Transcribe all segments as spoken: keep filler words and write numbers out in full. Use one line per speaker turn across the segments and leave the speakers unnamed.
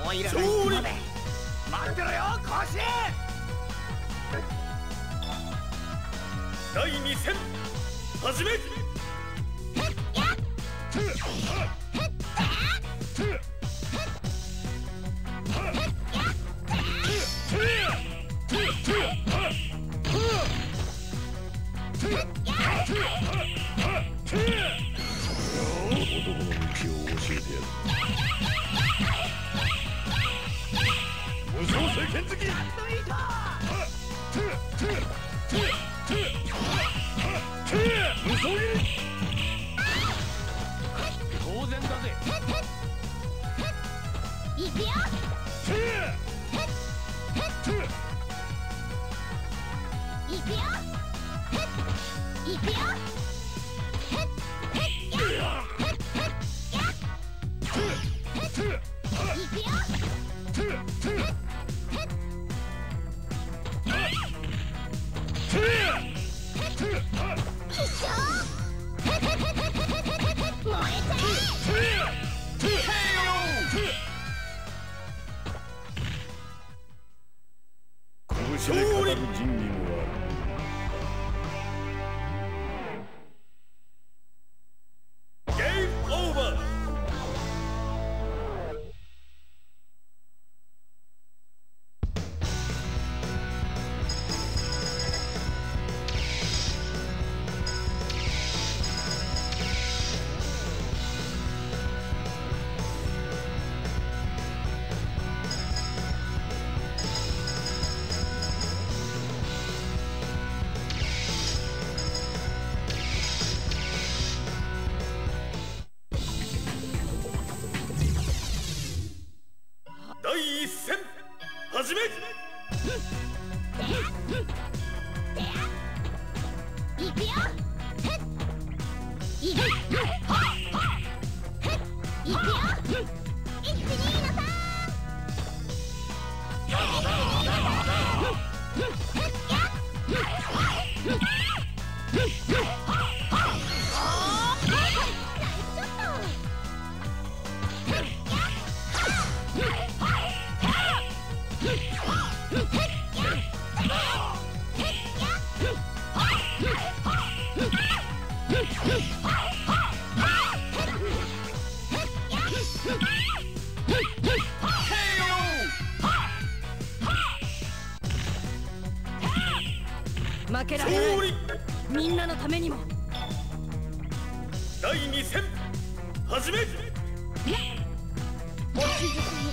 もいらないので待ってろよ甲子園。
だいに戦始め。始め。いくよ。いくよ。いくよ。いち、に、のさん。負けられない。みんなのためにも。だいに戦始め。お静かに。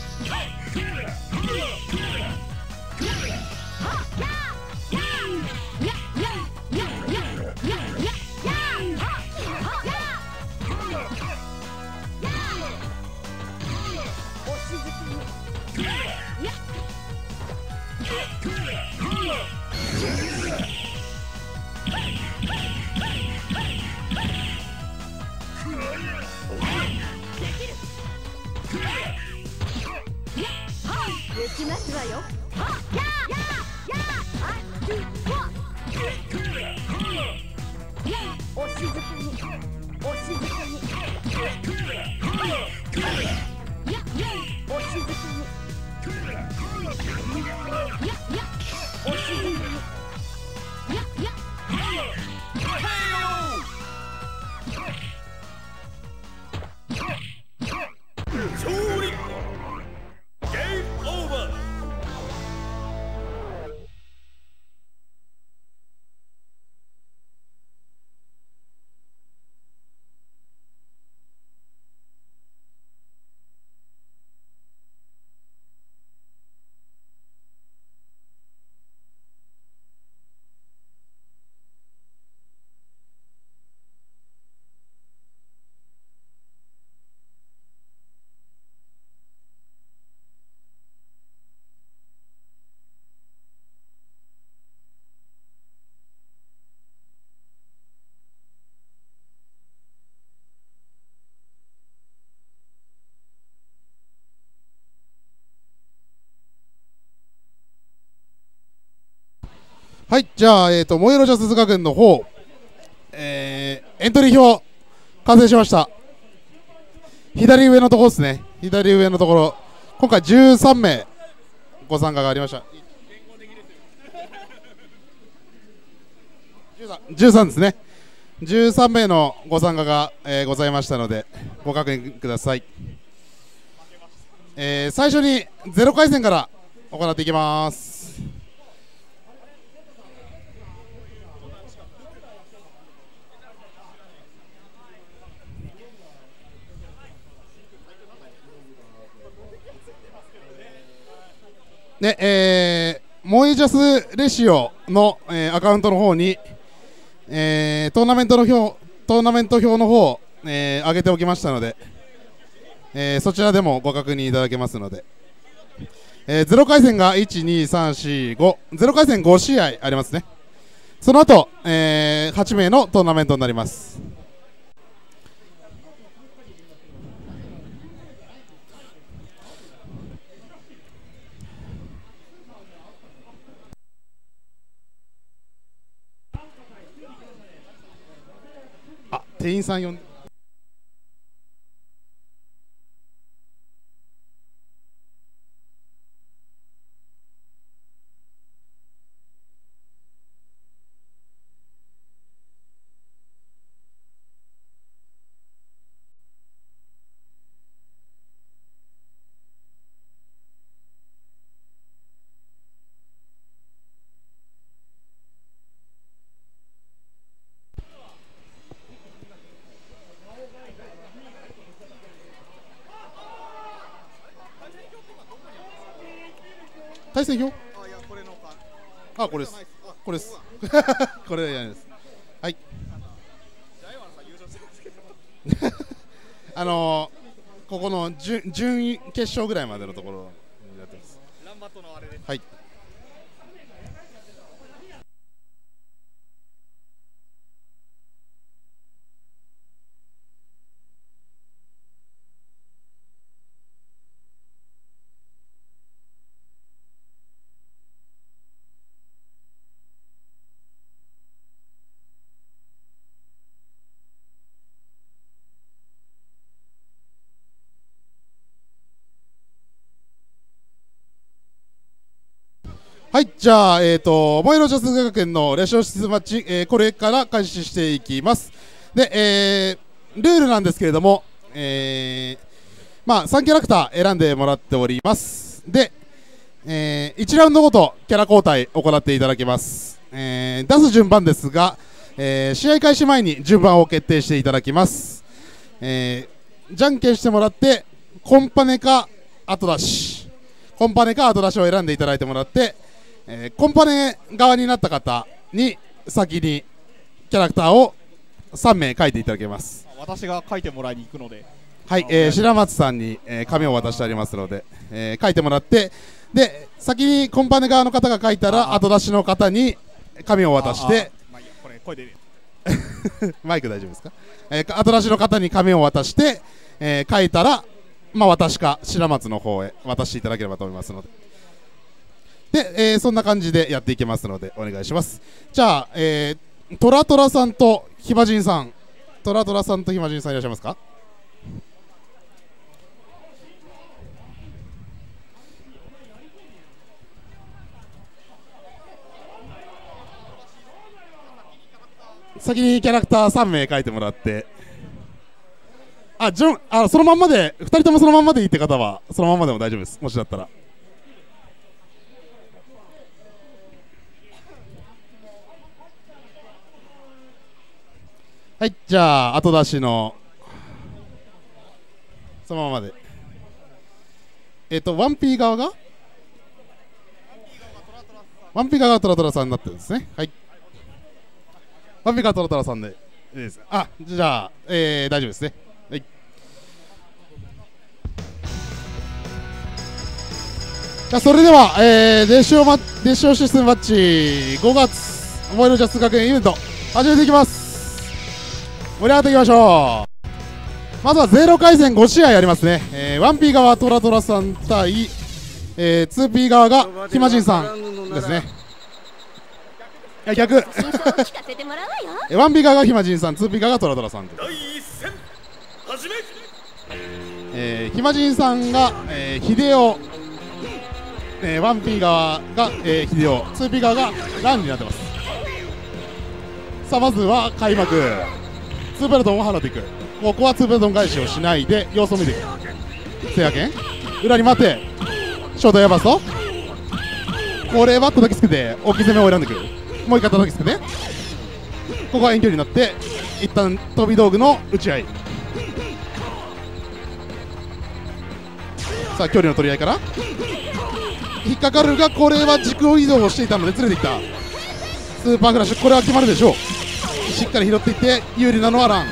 できますわよ。お静かに、お静かに。お静かに。お静かに。勝利。ゲームオーバー。
はい、じゃあ、えーと、燃えろジャス学園の方、えー、エントリー表、完成しました。左上のところですね、左上のところ、 今回じゅうさんめいご参加がありました。じゅうさんですね。じゅうさんめいのご参加が、えー、ございましたのでご確認ください。えー、最初にゼロ回戦から行っていきます。で、えー、モイジャスレシオの、えー、アカウントの方に、えー、トーナメントの表トーナメント表の方を、えー、上げておきましたので、えー、そちらでもご確認いただけますので、えー、ゼロ回戦がいち、に、さん、よん、ご、ゼロ回戦ご試合ありますね。その後、えー、はちめいのトーナメントになります。あ、店員さん呼んで。対戦表？あ、これです。これです。これじゃないです。はい。あのー、ここの準準位決勝ぐらいまでのところになってます。はい。はい、じゃあ、えっ、ー、と、モエロジャス学園のレシオ室マッチ、えー、これから開始していきます。で、えー、ルールなんですけれども、えー、まあ、さんキャラクター選んでもらっております。で、えー、いちラウンドごとキャラ交代行っていただきます。えー、出す順番ですが、えー、試合開始前に順番を決定していただきます。えー、じゃんけんしてもらって、コンパネか後出し、コンパネか後出しを選んでいただいてもらって、えー、コンパネ側になった方に先にキャラクターをさんめい書いていただけます。
私が書いてもらいに行くので、
はい、えー、白松さんに、えー、紙を渡してありますので、えー、書いてもらって、で先にコンパネ側の方が書いたら後出しの方に紙を渡して、
まあいいや、これ声で
マイク大丈夫ですか、えー、後出しの方に紙を渡して、えー、書いたら、まあ、私か白松の方へ渡していただければと思いますので。で、えー、そんな感じでやっていきますのでお願いします。じゃあ、えー、トラトラさんとひまじんさん、トラトラさんとひまじんさんいらっしゃいますか？先にキャラクターさんめい書いてもらって、あ、じゅんあそのまんまで、ふたりともそのまんまでいいって方はそのまんまでも大丈夫です、もしだったら。はい、じゃあ後出しのそのままで、えっ、ー、とワンピー側がワンピー側がトラトラさんになってるんですね。はい、ワンピー側トラトラさんでいいです。あ、じゃあ、えー、大丈夫ですね。はい、じゃあそれでは、えー、熱唱マ熱唱システムマッチごがつモエロジャス学園イベント始めていきます。盛り上がっていきましょう。まずはゼロ回戦ご試合ありますね。えー、ワンピー側トラトラさん対、えー、ツーピー側がひまじんさんですね。いや逆ワンピー側がひまじんさん、ツーピー側がトラトラさんと。
第一戦始め。
えー、暇人さんが、えー、秀夫、えー、ワンピー側が、えー、秀夫、ツーピー側がランになってます。さあまずは開幕、ツーペルトンを払っていく。ここはツーペルトン返しをしないで様子を見ていく。せやけん裏に待ってショートエアバースト、これは叩きつけて大きい攻めを選んでくる。もう一回叩きつけて、ここは遠距離になって一旦飛び道具の打ち合い。さあ距離の取り合いから引っかかるが、これは軸移動をしていたので連れていった。スーパーフラッシュ、これは決まるでしょう。しっかり拾っていって有利なのはラン。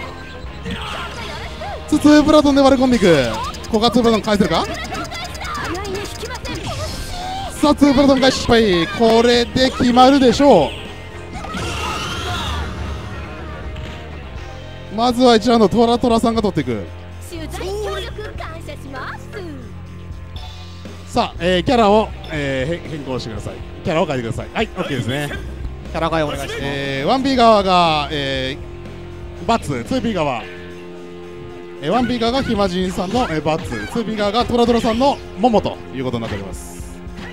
ツープラトンで割り込んでいく。ここはツープラトン返せるか。さあツープラトン返し失敗、これで決まるでしょう。まずはいちラウンドトラトラさんが取っていく。さあ、えー、キャラを、えー、変更してください。キャラを変えてください。はい、オッケーですね。
キャラ替えお願いします。
えー、ワンピー 側が、えー、バツ、ツーピー 側、えー、ワンピー 側が暇人さんの、えー、バツ、ツーピー 側がトラトラさんのモモということになっております。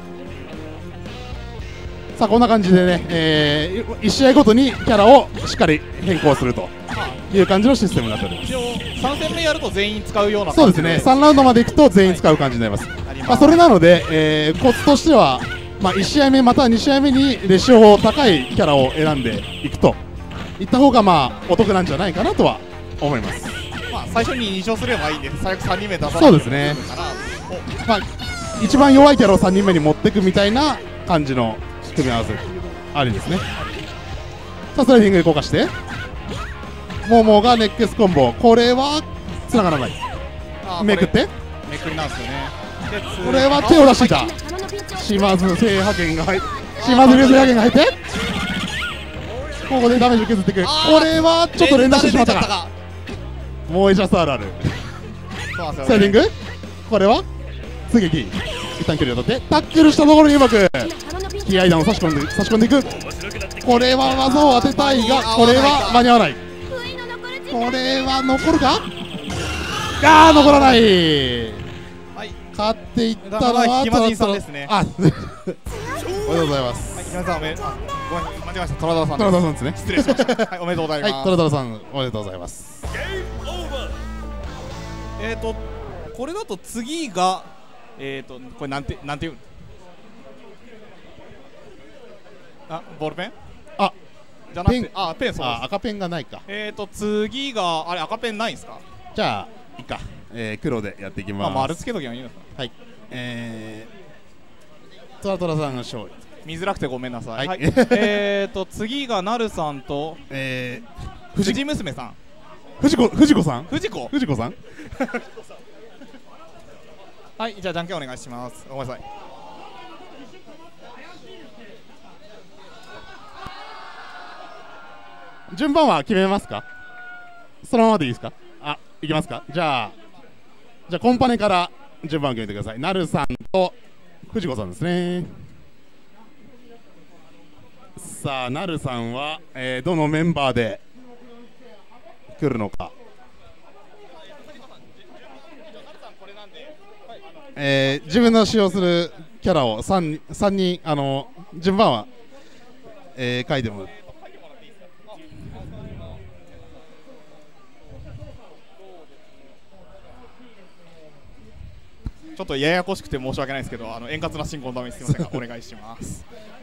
さあこんな感じでね、えー、いち試合ごとにキャラをしっかり変更するという感じのシステムになっております。
一応さん戦目やると全員使うような
そうですね、さんラウンドまでいくと全員使う感じになります。はい、まあ、それなので、えー、コツとしては、まあ、いち試合目またはに試合目にレシオ高いキャラを選んでいくといった方がまあお得なんじゃないかなとは思います。
まあ最初にに勝すればいいんで最悪さんにんめ出さないと
そうですね、まあ、一番弱いキャラをさんにんめに持っていくみたいな感じの組み合わせありですね。さあスライディングで効果してモモがネックスコンボ、これはつながらない。めくって
めくりなんですよね。
これは手を出していた。島津制覇権が入って島津流制覇権が入ってここでダメージを削っていく。これはちょっと連打してしまったか。もうエジャス アール ある。スライディング、これは追撃、一旦距離を取ってタックルしたところにうまく気合弾を差し込んで差し込んでいく。これは技を当てたいがこれは間に合わない。これは残るか。あー残らない。はい、勝っていったのは
暇人さんですね。
あおめでとうございます。
暇人さんおめでとう。ごめん間違えました。トラドラさん。
トラドラさんですね。
失礼しました。はいおめでとうございます。
はいトラドラさんおめでとうございます。
えっとこれだと次がえっとこれなんてなんていうあボールペン
あ
じゃなくてあペンそうです。
あ赤ペンがないか。
えっと次があれ赤ペンないんですか。
じゃあいいか、えー、黒でやっていきます。
まあ丸つけときゃいいのか。はい。
えー、トラトラさんが勝利。
見づらくてごめんなさい。はい、えっと次がなるさんと、
え
ー、藤娘さん。
藤子藤子さん。
藤子。
藤子さん。
はいじゃあじゃんけんお願いします。ごめんなさい。
順番は決めますか。そのままでいいですか。あいきますか。じゃあじゃあコンパネから順番を決めてください。なるさんと藤子さんですね。さあなるさんは、えー、どのメンバーで来るのか。えー、自分の使用するキャラを 3, 3人あの順番は、えー、書いてもらう。
ちょっとややこしくて申し訳ないですけどあの円滑な進行のためにすみませんがお願いします。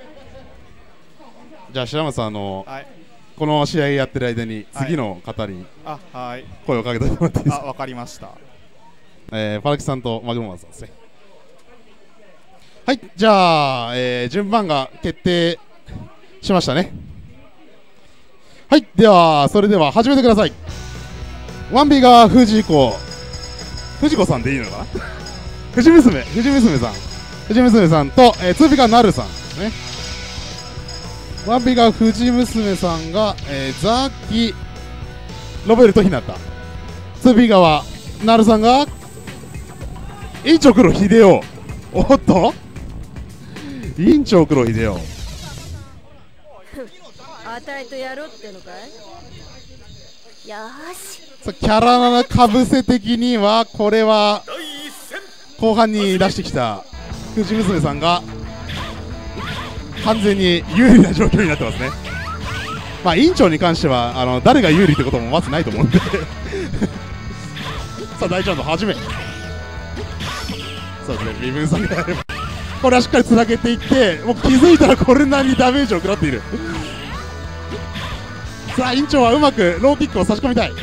じゃあ白松さんあの、
はい、
この試合やってる間に次の方に声をかけてもらっていいですか。
あ、わかりました。
えー、パラキさんとマグモマンさんですね。はい、じゃあ、えー、順番が決定しましたね。はい、ではそれでは始めてください。ワンビーが藤子藤子さんでいいのかな藤娘藤娘さん藤娘さんと、えー、ツービーがなるさんですね。ワンビーが藤娘さんが、えー、ザキロベルトひなた、ツービー側なるさんが委員長黒秀夫。おっと委員長黒秀夫
あたいとやろうってのかい。 よーし
さキャラかぶせ的にはこれは
第一戦
後半に出してきた藤娘さんが完全に有利な状況になってますね。まあ委員長に関してはあの誰が有利ってこともまずないと思うんでさあ第一ラウンド始めそうですね、身分差があればこれはしっかりつなげていってもう気づいたらこれなりにダメージを食らっている。さあ委員長はうまくローキックを差し込みたい。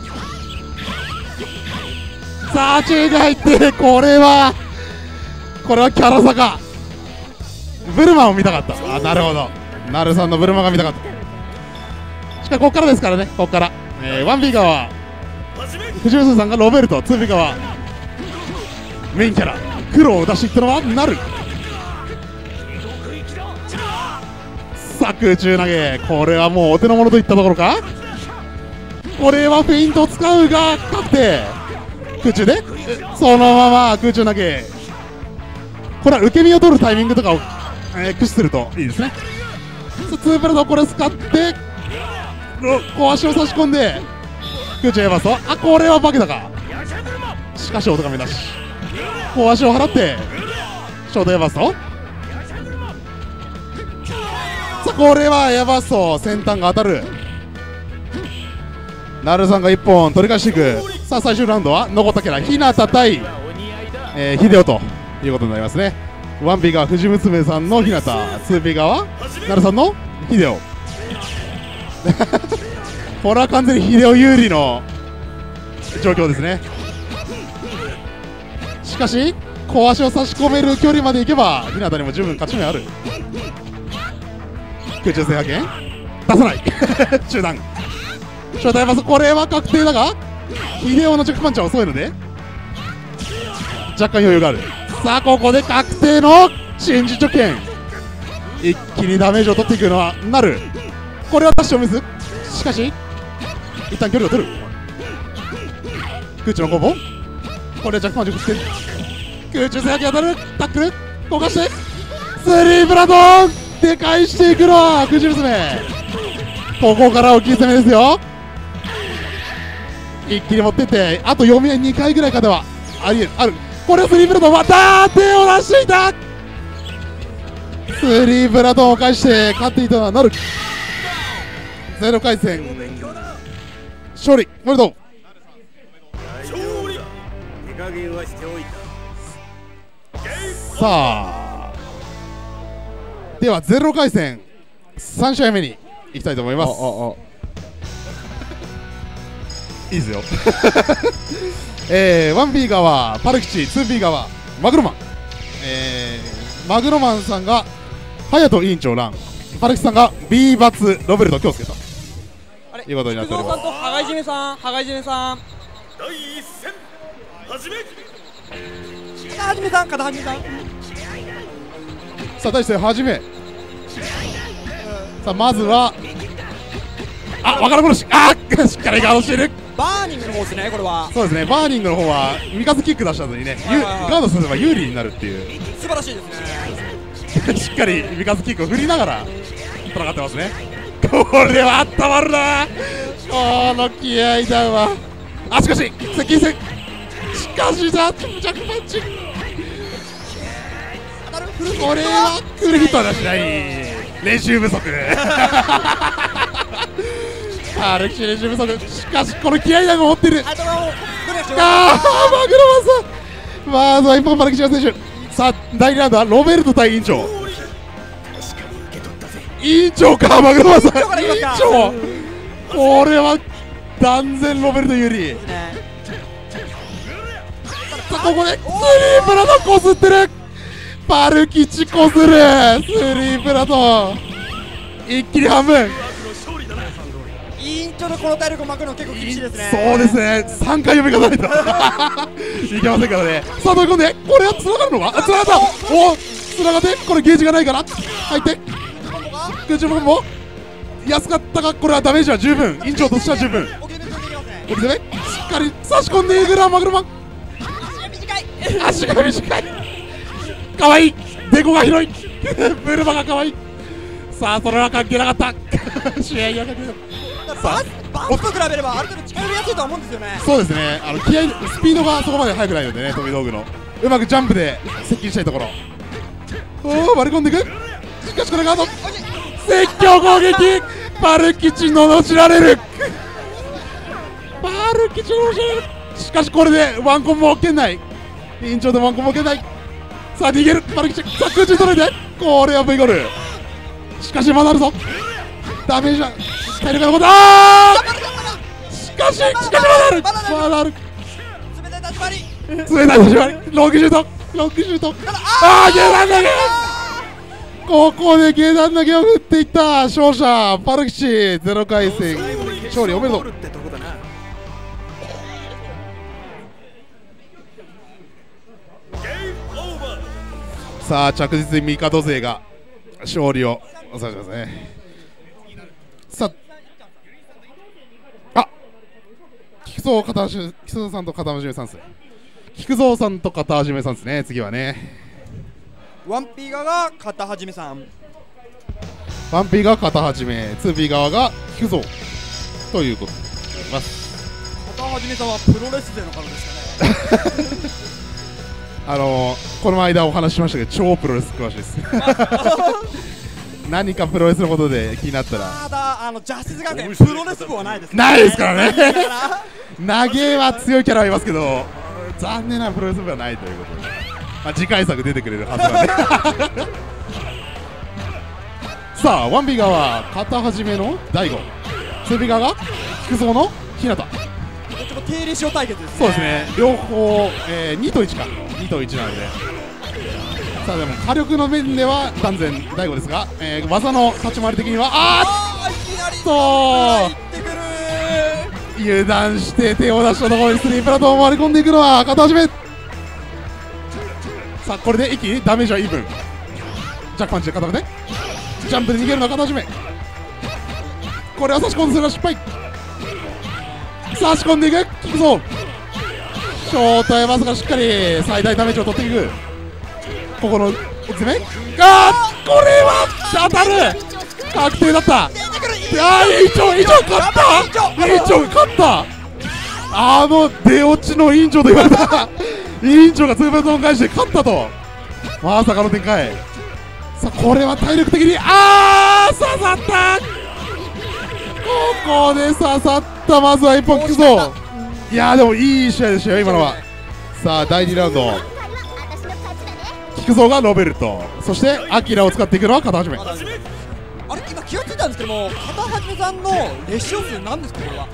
さあ注意が入ってこれはこれはキャラ差か。ブルマを見たかった。あ、なるほど、なるさんのブルマが見たかった。しかしここからですからね、ここから、えー、ワンビー 側藤本さんがロベルト、ツービー 側メインキャラ黒を出していったのはなる。さあ空中投げ、これはもうお手の物といったところか。これはフェイントを使うが確定。空中でそのまま空中投げ、これは受け身を取るタイミングとかを、えー、駆使するといいですね。ツープラスをこれ使って小足を差し込んで空中エバースト、あこれは化けたか。しかしお咎めなし、小足を払ってショートエバースト、さあこれはエバースト先端が当たる。なるさんがいっぽん取り返していく。さあ最終ラウンドは残ったキャラ日向対、えー、ヒデオということになりますね。ワンビーが藤娘さんの日向、ツービー側なるさんのヒデオこれは完全にヒデオ有利の状況ですね。しかし小足を差し込める距離までいけば日向にも十分勝ち目ある。空中制覇権出さない中段ショートエバースト、これは確定だがヒデオの直パンチは遅いので若干余裕がある。さあここで確定の新時直剣、一気にダメージを取っていくのはなる。これはダッシュをミス、しかし一旦距離を取る。空中の攻防、これは若干パンチを振って空中制覇権当たる。タックル動かしてスリーブラドーンで返していくのは藤娘。ここから大きい攻めですよ。一気に持ってってあと読み合いにかいぐらい勝てばありえるある。これはスリーブラドンまた手を出していた。スリーブラドンを返して勝っていたのはなる。ゼロ回戦勝利おめでとう。
手加減はしておいた。
さあではゼロ回戦さん試合目にいきたいと思います。いいですよえー、ワンビー 側パルキチ、ツービー 側マグロマン、えー、マグロマンさんが隼人委員長ラン、パルキチさんが B バツロベルト京介ということになっております。
さんと羽交い締めさん、羽交い締めさん、
第一戦始め。
肩はじめさん、肩はじめさん、
さあ対してはじめ、さあまずはあ分からん殺し、あっしっかりガードしている。
バーニングの方ですね、これは
そうですね、バーニングの方は味方キック出したのにね、ゆガードすれば有利になるっていう
素晴らしいですね。
しっかり味方キックを振りながら戦ってますね。これはあったまるな、この気合いだわ。あしかし接近戦、しかしだジャックパンチ、これはフルヒットは出しない、練習不足パルキチ練習不足、しかしこの気合いだが持ってる。ああマグロマンさん、まずは一本パルキチの選手。さあだいにラウンドはロベルト対委員長。委員長かマグロマンさん、委員長、これは断然ロベルト有利。さあここでスリープラトンこすってる。パルキチこするスリープラトン一気に半分。
委員長のこの体力を巻くの結構厳しいですね。
そうですね、さんかい読み重ねたいけませんからね。さあ飛び込んでこれはつながるのか、あつながった、おつながってこれゲージがないから入って空中コンボ安かったが、これはダメージは十分、委員長としては十分。これでねしっかり差し込んでいくなマグロマン。足が短い、かわいい、デコが広いブルマがかわいい。さあそれは関係なかった試合には関係なかった。
ババワンと比べればある程度近寄りやすいとは思うんですよね。
そうですね、あの気合いスピードがそこまで速くないのでね、飛び道具のうまくジャンプで接近したいところ。おお、割り込んでいく。しかしこれがあと積極攻撃、パルキチののしられるパルキチののしられる。しかしこれでワンコンボ圏内、委員長でワンコンボ圏内。さあ逃げるパルキチ、さあ空中取れて、これは V ゴール。しかしまだあるぞ、ダメージは体力が残った。あーしかししかしまだある、まだある。
冷たい立ち回り、
冷たい立ち回り、ロングシュート、ロングシュート。ああ、下段投げ。ここで下段投げを振っていった。勝者パルキチ、ゼロかい戦勝利おめでとう。さあ着実に味方勢が勝利を収めてますね。さあ、あ、菊蔵片橋、菊蔵さんと片橋さんですね。菊蔵さんと片橋さんですね。次はね、
ワンピー側が片はじめさん、
ワンピーが片はじめ、ツーピー側が菊蔵ということになります。
片はじめさんはプロレス勢の方ですかね。
あのー、この間お話ししましたけど、超プロレス詳しいです。何かプロレスのことで気になったら。
ただ、あのジャスティス学園プロレス部はないですね。
ないですからね。投げは強いキャラはいますけど、残念ながらプロレス部はないということで、まあ、次回作出てくれるはずなんで。さあ、ワンビー側は片はじめの大悟、ツービー側が菊蔵の日向。
どっちも定例塩対決ですね。
そうですね、両方、えー、にといちか、にといちなので。さあでも火力の面では断然大悟ですが、えー、技の立ち回り的にはあーっ
いきなり
と
入ってくる。
油断して手を出したところにスリープラトンを割り込んでいくのは片はじめ。さあこれで一気にダメージはイーブン。ジャックパンチで固めてジャンプで逃げるのは片はじめ。これは差し込んですが失敗。差し込んでいく、効くぞ。ショートへまさかしっかり最大ダメージを取っていく。ここの攻めあー、これは当たる、確定だった。あー、委員長、委員長勝った、委員長勝った。あの出落ちの委員長と言われた委員長がツーベースを返して勝ったと、まさかの展開。さあこれは体力的にあー刺さった、ここで刺さった。まずは一本効くぞ。いやーでもいい試合でしたよ今のは。さあだいにラウンド、菊蔵がロベルト、そしてアキラを使っていくのは片はじめ。
あれ今気がついたんですけども、片はじめさんのレシオ数なんですかこれは。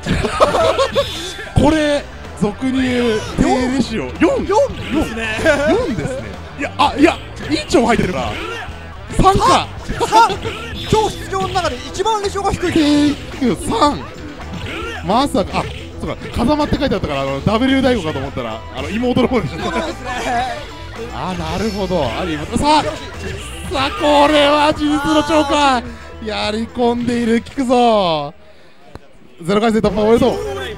これ俗に言う低レシオよん、よんですね。よんですね。いや、あ、いや委員長も入ってるからさんか。
さん、今日出場の中で一番レシオが低い。
さん、まさか、あ、そうか、風間って書いてあったから、あの W 大悟かと思ったら、あの妹の方でした。
そうですね。
あ、なるほど。ありさあ、さあ、これは事実の超過。やり込んでいる、聞くぞ。ゼロ回戦突破おめでとう。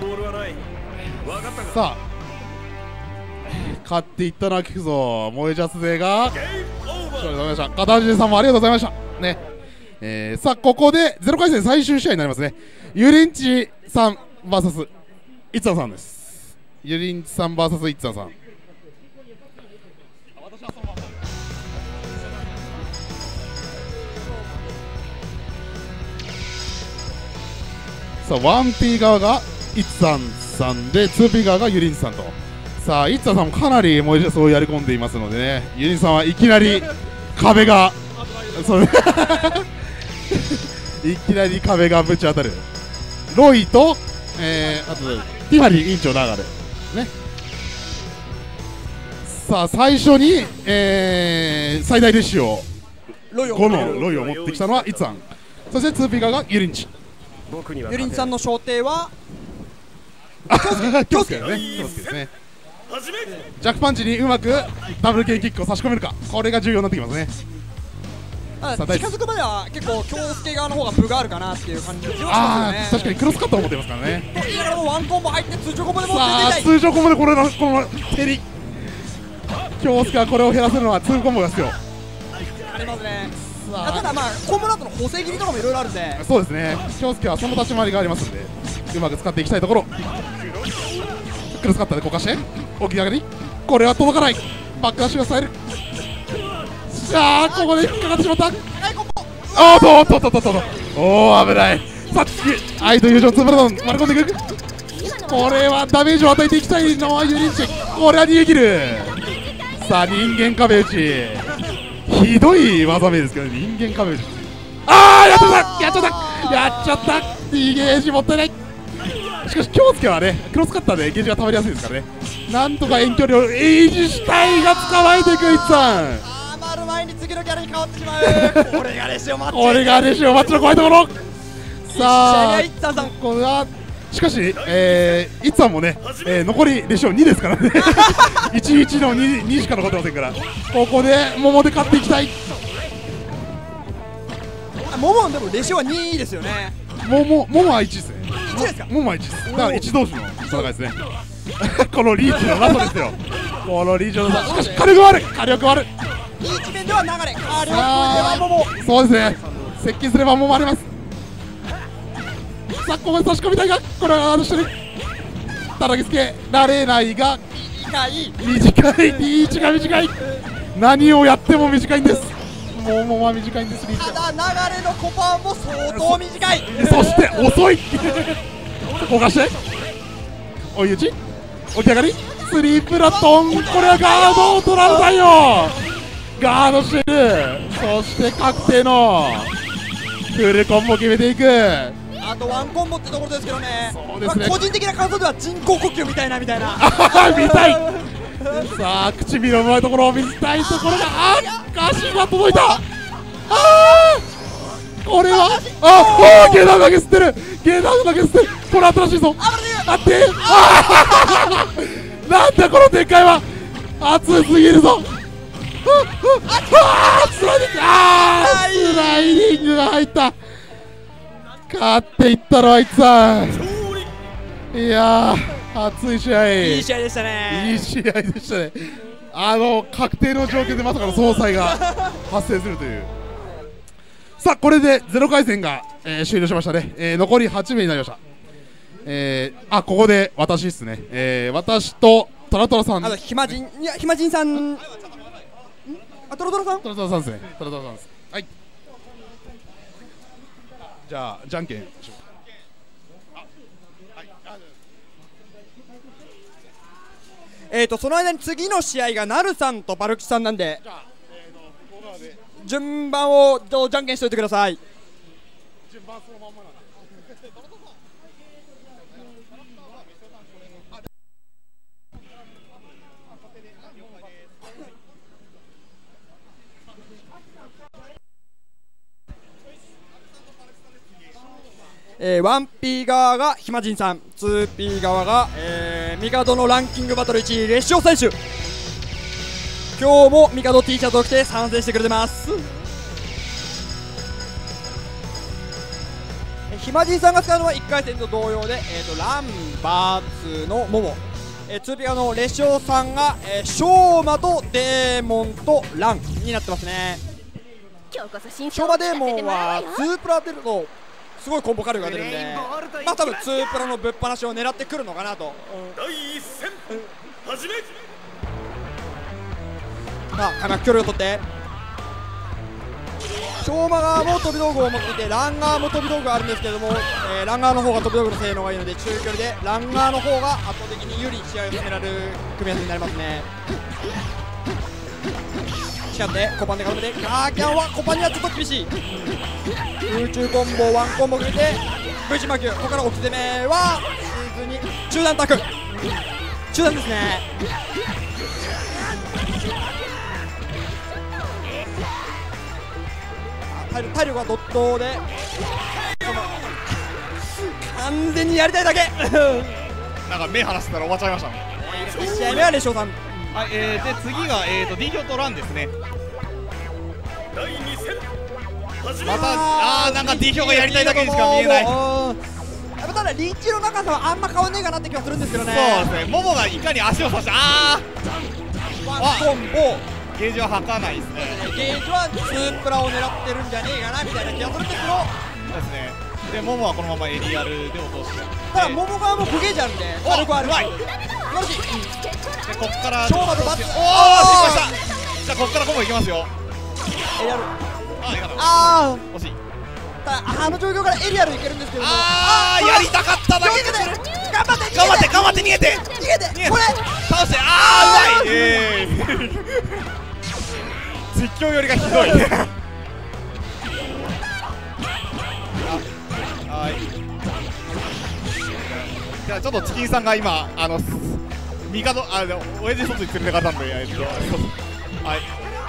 さあ、勝っていったのは聞くぞ。萌えジャス勢が勝利されました。片橋さんもありがとうございました。ね。えー、さあ、ここでゼロ回戦最終試合になりますね。ユリンチさん ブイエス イッツァンさんです。ユリンチさん ブイエス イッツァンさん。さあ ワンピー 側がイッツァンさんで ツーピー 側がユリンさんと。さあイッツァンさんもかなり萌えジャスをやり込んでいますのでね、ユリンさんはいきなり壁がそれいきなり壁がぶち当たる。ロイと、えー、あとティファニー委員長の流れね。さあ最初に、えー、最大レシオごのロイを持ってきたのはイッツァン、そして ツーピー 側がユリンチ。
ユリンさんの小艇は
京介だね。京介ですね。ジャックパンチにうまくダブルケイキックを差し込めるか、これが重要になってきますね。
近づくまでは結構京介側の方が分があるかなっていう感じがしますよね。
あー、確かにクロスカットを持ってますからね。
と言いながらもワンコンボ入って通常コンボでも
さあ通常コンボでこれのこの蹴り、京介はこれを減らせるのはツーコンボが必要
ありますね。ただまあコンボの後の補正切りとかもいろいろあるんで、
そうですね。京介はその立ち回りがありますんで、 うまく使っていきたいところ。クロスカッターでこかして起き上がり、これは届かない。バックダッシュがさえる。さあここで引っかかってしまった。おーっとおっとおっとおっとおっと、おお危ない。さあ次アイドユージョンツーブラドン割り込んでいく。これはダメージを与えていきたいのはユニッチ。これは逃げ切る。さあ人間壁打ち、ひどい技名ですけど、ね、人間壁打ち。ああやっちゃったやっちゃったやっちゃった。逃げージもったいない。しかし京介はねクロスカッターでゲージが溜まりやすいですからね、なんとか遠距離を維持したいが捕まえていくいっさん。
あー回る前に次のキャラに変わってしまう。これがレシオマッチ、
これがレシオマッチの怖いところ。さあ
いっさんさん、
これはしかし、えー、いっさんもね、えー、残りレシオにですからねいちいちの 2, 2しか残ってませんから、ここで桃で勝っていきたい。
モモンでもレシオはにですよね。
桃桃はいちですね。
いちですか。
桃はいちです。だからいち同士の戦いですねこのリーチのラストですよ。このリーチのラスト、しかし火力はある火力はある。
いい一面では流れ、火力ではモモ。
そうですね、接近すれば桃あります。さあここで差し込みたいが、これはあのしてる叩きつけられないが、
短い
短い、リーチが短い。何をやっても短いんです。桃は短いんです、リーチが。
ただ流れのコパンも相当短い。
そして遅いこかして追い打ち起き上がりスリープラトン、これはガードを取られたよ。ガードしてる。そして確定のフルコンボ決めていく。
あとワンコンボってところですけどね。
そうですね、
まあ個人的な感想では人工呼吸みたいなみたいな
見たいさあ唇のうまいところを見せたいところが、あっ足が届いた。ああこれはあおーゲダウンだけ吸ってる。ゲダウンだけ吸ってる。これ新しいぞ。あってあなんだこの展開は熱すぎるぞ。あスライディング、あースライディングが入った。勝っていったのはいつさん。いやー熱い試合、
いい試合でしたね。
いい試合でしたね。あの確定の条件でまさかの総裁が発生するという。さあこれでゼロ回戦が、えー、終了しましたね、えー、残りはちめいになりました。えー、あここで私ですね、えー、私とトラトラさん、
あとひまじん、いやひまじんさん、あトロトロさん、
トラトラさんですね。トラトラさんです。はい、じゃあじゃんけんしよう。
えーとその間に次の試合がなるさんとバルキさんなんで、順番をじゃんけんしておいてください。
順番そのまんまなんで。
えー、ワンピー側がひまじんさん、ツーピー側が、えー、ミカドのランキングバトルいちい列勝選手。今日もミカド T シャツを着て参戦してくれてます。ひまじんさんが使うのはいっかい戦と同様で、えー、とランバーツのモモ、えー、ツーピー側の列勝さんが、えー、ショーマとデーモンとランになってますね。ショーマデーモンはツープラ出るとすごいコンボ火力が出るんで、まあ多分ツープラのぶっ放しを狙ってくるのかなと。
第一戦始め。
さあ開幕距離を取ってショーマ側も飛び道具を持っていて、ランガーも飛び道具があるんですけれども、えー、ランガーの方が飛び道具の性能がいいので中距離でランガーの方が圧倒的に有利に試合を進められる組み合わせになりますね。しかってコパンで絡めてガーキャンはコパンにはちょっと厳しい。空中コンボワンコンボ決めて V 字魔球、ここから置き攻めはしずに中段タック中段ですね。体力体力はドットで完全にやりたいだけ
なんか目離したら終わっちゃいましたね。
いち試合目はレショウさん。
はい、えー、で次が、えー、と D 表とランですね。
第二戦始め。
またあーなんか D 表がやりたいだけにしか見えない。
やっぱただリーチの長さはあんま変わんねえかなって気はするんですけどね。
そうですね、モモがいかに足を刺して、あ
ワンコンボ
ーゲージは吐かないですね。
ゲージはツープラを狙ってるんじゃねえかなみたいな気がするんですけど、
そうですね。 でモモはこのままエリアルで落として、
ただ桃側もボゲージあるんで火力ある。
うまい。
素晴らしい。
でこっから
超魔とバツ。
おお、失敗した。じゃあこっからコンボいきますよ。
エリアル。
ああ、いかな
あ
惜しい。
あ、ただあの状況からエリアルいけるんですけども。
ああ、やりたかっただけで。
頑張って
頑張って頑張って逃げて
逃げて。これ
倒して。ああ、うまい。えー実況よりがひどいね。はい。じゃあちょっとチキンさんが今あの味方あの親父外に連れてかれたんで、えっとはい。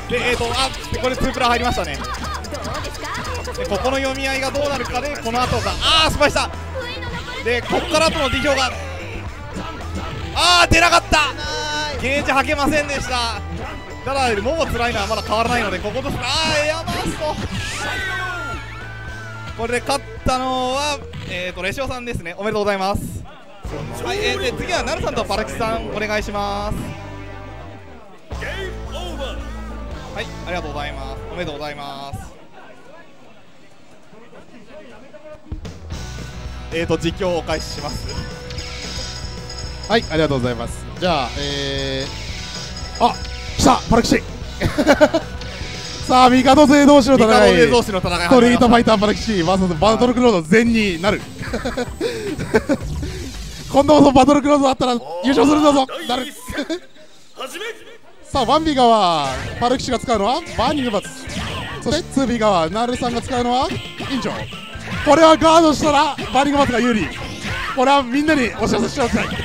でえっとあでこれツープラ入りましたね。でここの読み合いがどうなるかでこの後がああ失敗した。でここから後の ディヒョウがああ出なかった。ゲージはけませんでした。ただもも辛いのはまだ変わらないのでこことああエアバースト。これで勝ったのはえっとレシオさんですね。おめでとうございます。はい、えー、で次はナルさんとパラキさんお願いします。はい、ありがとうございます。おめでとうございます。えーと実況をお返しします。
はい、ありがとうございます。じゃあ、えー、あ、来たパラキシさあ、味方勢同士の戦い、
味方勢同士の戦い、
ストリートファイターパラキシ ブイエス バトルクロード全になる今度こそバトルクロードあったら優勝するんだぞなるさあ、ワンビー側パラキシが使うのはバーニングバツ、そして ツービー 側ナルさんが使うのはインチョ。これはガードしたらバーニングバツが有利。これはみんなにお知らせしておきたい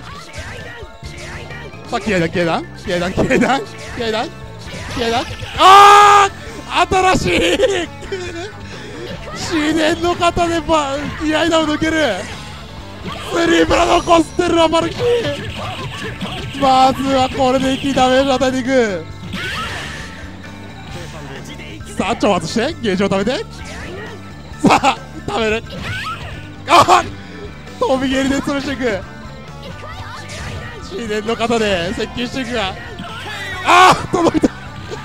さあ、気合いだ気合いだ気合いだ気合いだ気合いだ気合いだ。ああ新しい自然の型でば気合いだを抜けるスリープラのコステルはマルキー。まずはこれで一気にダメージを与えていく。さあ挑発してゲージを貯めてさあ貯める。あっ飛び蹴りで潰していく。自然の型で接近していくがああ届いた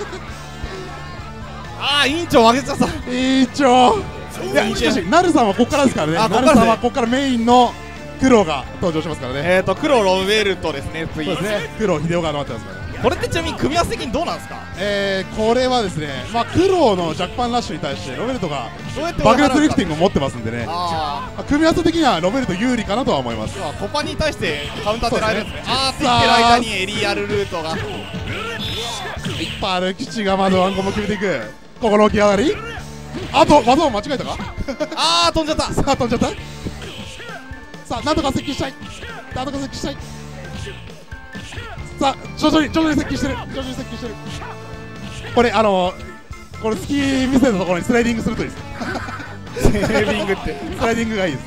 ああ委員長上げちゃった。
委員長いやしかしナルさんはここからですからね。
あ
ナルさんはここからメインの黒が登場しますからね。
えーと黒ロベルトですね。次
そうですね、黒秀夫が待ってますから。
これってちなみに組み合わせ的にどうなんですか。
えー、これはですね、まあ黒のジャックパンラッシュに対してロベルトが
どうやって
爆裂リフティングを持ってますんでね、
あ
あ組み合わせ的にはロベルト有利かなとは思います。
あコパに対してカウンター狙えるんですね。ああって
さあ
言ってる間にエリアルルートが
パルキチがまずワンコンボ決めていく。心置き上がりあと技を間違えたか
ああ飛んじゃった。
さあ飛んじゃった。さあなんとか接近したいなんとか接近したい。さあ徐々に徐々に接近してる徐々に接近してる。これあのこれ突き見せたところにスライディングするといいです
セービングって
スライディングがいいです。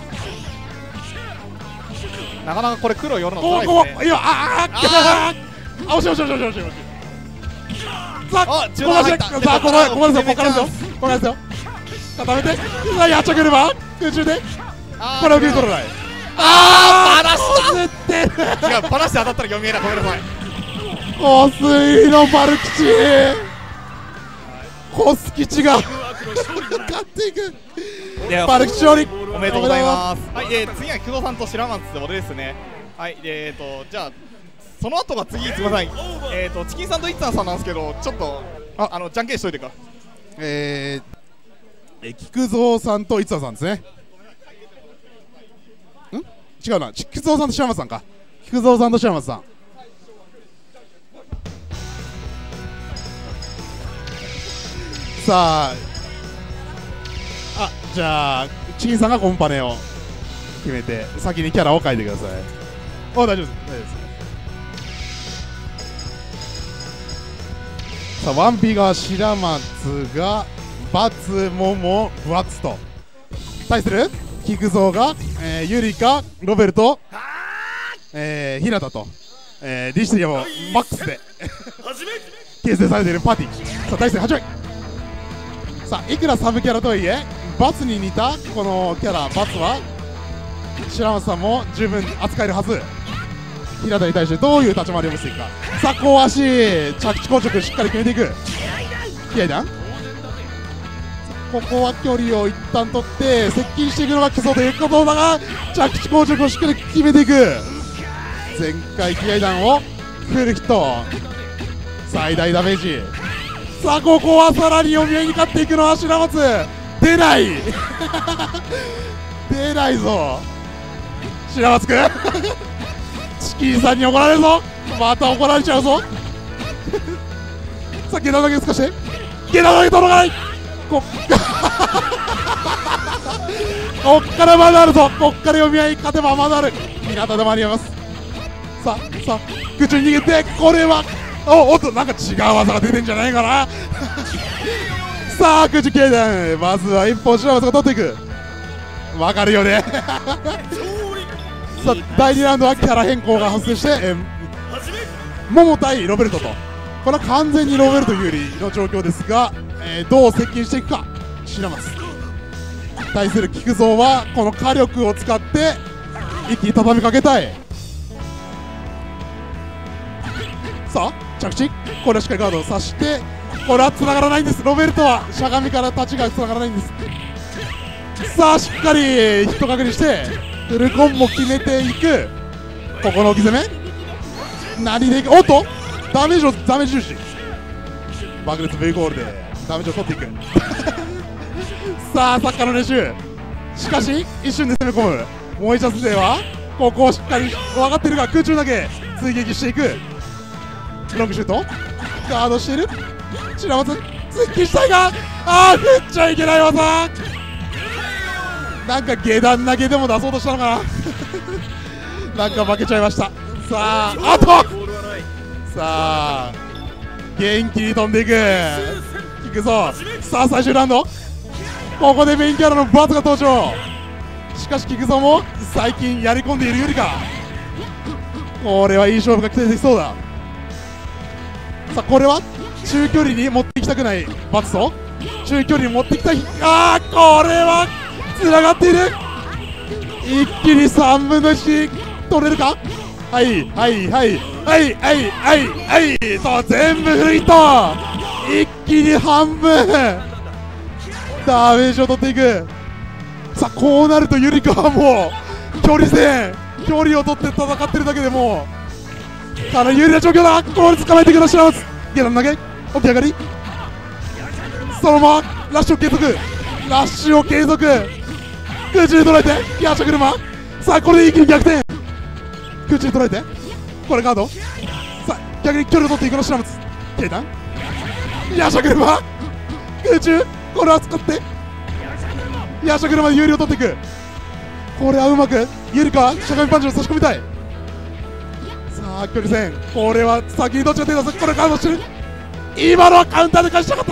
なかなかこれ黒寄るの
こ
辛いですね。
こいやあああ惜しい惜しい惜しい惜しい惜しい。さあ
あ中段入った。
さあここここですよここからですよここからですよ。固めてさあやっちゃければ空中でこれを受け取らない。
ああバラし
絶対
た。違うバラして当たったら読みえない。ごめんなさい。
コスイのパルキチコスキチが勝っていく。パルキチ勝利
おめでとうございます。はい、えー、次は工藤さんと白松で俺ですね。はいえーとじゃあその後が次すみません。えーとチキンさんとイッツァンさんなんですけどちょっとああのじゃんけんしといてか。
えー、え菊蔵さんとイツァさんですね。ん違うな菊蔵さんと白松さんか。菊蔵さんと白松さんさああじゃあチキンさんがコンパネを決めて先にキャラを書いてください。あ大丈夫です大丈夫です。さあワンピが白松がバツモモバツと対する菊蔵が、えー、ユリカロベルト、えー、日向と、えー、リシリアもマックスで形成されているパーティー。さあ対戦はちまい。さあいくらサブキャラとはいえバツに似たこのキャラバツは白松さんも十分扱えるはず。日向に対してどういう立ち回りを見せていくか。さあ小足着地硬直しっかり決めていく。気合いだこここは距離を一旦取って接近していくのが基礎ということだが、着地硬直をしっかり決めていく。全開気合弾をフルヒット、最大ダメージ。さあここはさらに読み合いに勝っていくのは白松。出ない出ないぞ白松くんチキンさんに怒られるぞ。また怒られちゃうぞさあ下段投げすかして下段投げ届かない。こっこっからまだあるぞ。こっから読み合い勝てばまだある。港で間に合います。さあさあ空中に逃げて、これはおおっとなんか違う技が出てんじゃないかなさあ空中形弾、まずは一本白松が取っていく。わかるよねさあだいにラウンドはキャラ変更が発生して、えー、桃対ロベルトと、これは完全にロベルト有利の状況ですが、えー、どう接近していくか白松。対する菊蔵はこの火力を使って一気に畳みかけたい。さあ着地、これはしっかりガードを刺して、これは繋がらないんです。ロベルトはしゃがみから立ちが繋がらないんです。さあしっかりヒット確認してフルコンボ決めていく。ここの置き攻め何でいく。おっとダメージをダメージ重視、爆裂 V ゴールでダメージを取っていくさあサッカーの練習、しかし一瞬で攻め込む。もう一発ではここをしっかり分かっているが空中だけ追撃していく。ロングシュートガードしている白松、追撃したいが、ああ振っちゃいけない技なんか下段投げでも出そうとしたのかななんか負けちゃいました。さああとさあ元気に飛んでいくいくぞ。さあ最終ラウンド、ここでメインキャラのバツが登場。しかし菊蔵も最近やり込んでいるよりか、これはいい勝負が期待できそうだ。さあこれは中距離に持っていきたくないバツと中距離に持ってきたい、あーこれはつながっている。一気にさんぶんのいち取れるか。はいはいはいはいはいはいはいと全部フルヒット、一気に半分ダメージを取っていく。さあこうなるとゆりかはもう距離戦距離を取って戦ってるだけでもうかなり有利な状況だ。これ捕まえていくの白松、下段投げ起き上がり、そのままラッシュを継続ラッシュを継続空中で捉えてヤシャ車、さあこれで一気に逆転、空中で捉えてこれガード、さあ逆に距離を取っていくの白松、下段ヤシャ車空中、これは使ってヤシャ車で有利を取っていく。これはうまくゆりかしゃがみパンチを差し込みたい。さあ距離戦、これは先にどっちが手を出す、これガードしてる。今のはカウンターで返したかった。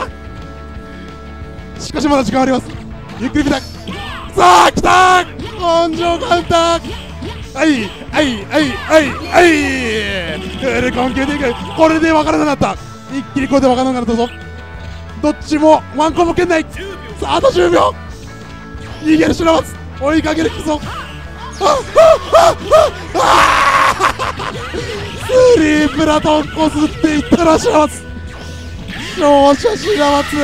しかしまだ時間あります。ゆっくり見たい。さあ来たー根性カウンター、はいはいはいはいはいフルコン決めていく。これで分からなかった、一気にこれで分からなかったぞ。どっちもワンコンボ圏内。さああとじゅうびょう逃げる白松、追いかけるきそう。スリープラトンこすっていったら白松、勝者白松。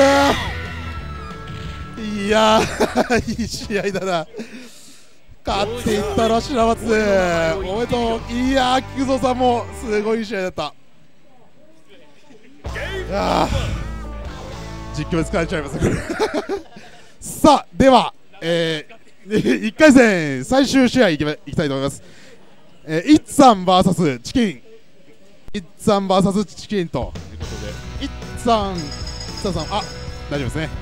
いやーいい試合だな。勝っていったら白松、おめでとう。いやー菊蔵さんもすごい試合だった。いや実況で疲れちゃいますさあでは、えー、いっかい戦最終試合いき, いきたいと思います。えー、イッツァン ブイエス チキン、イッツァン ブイエス チキンということで、イッツァン、イッツァンさん、あ、大丈夫ですね。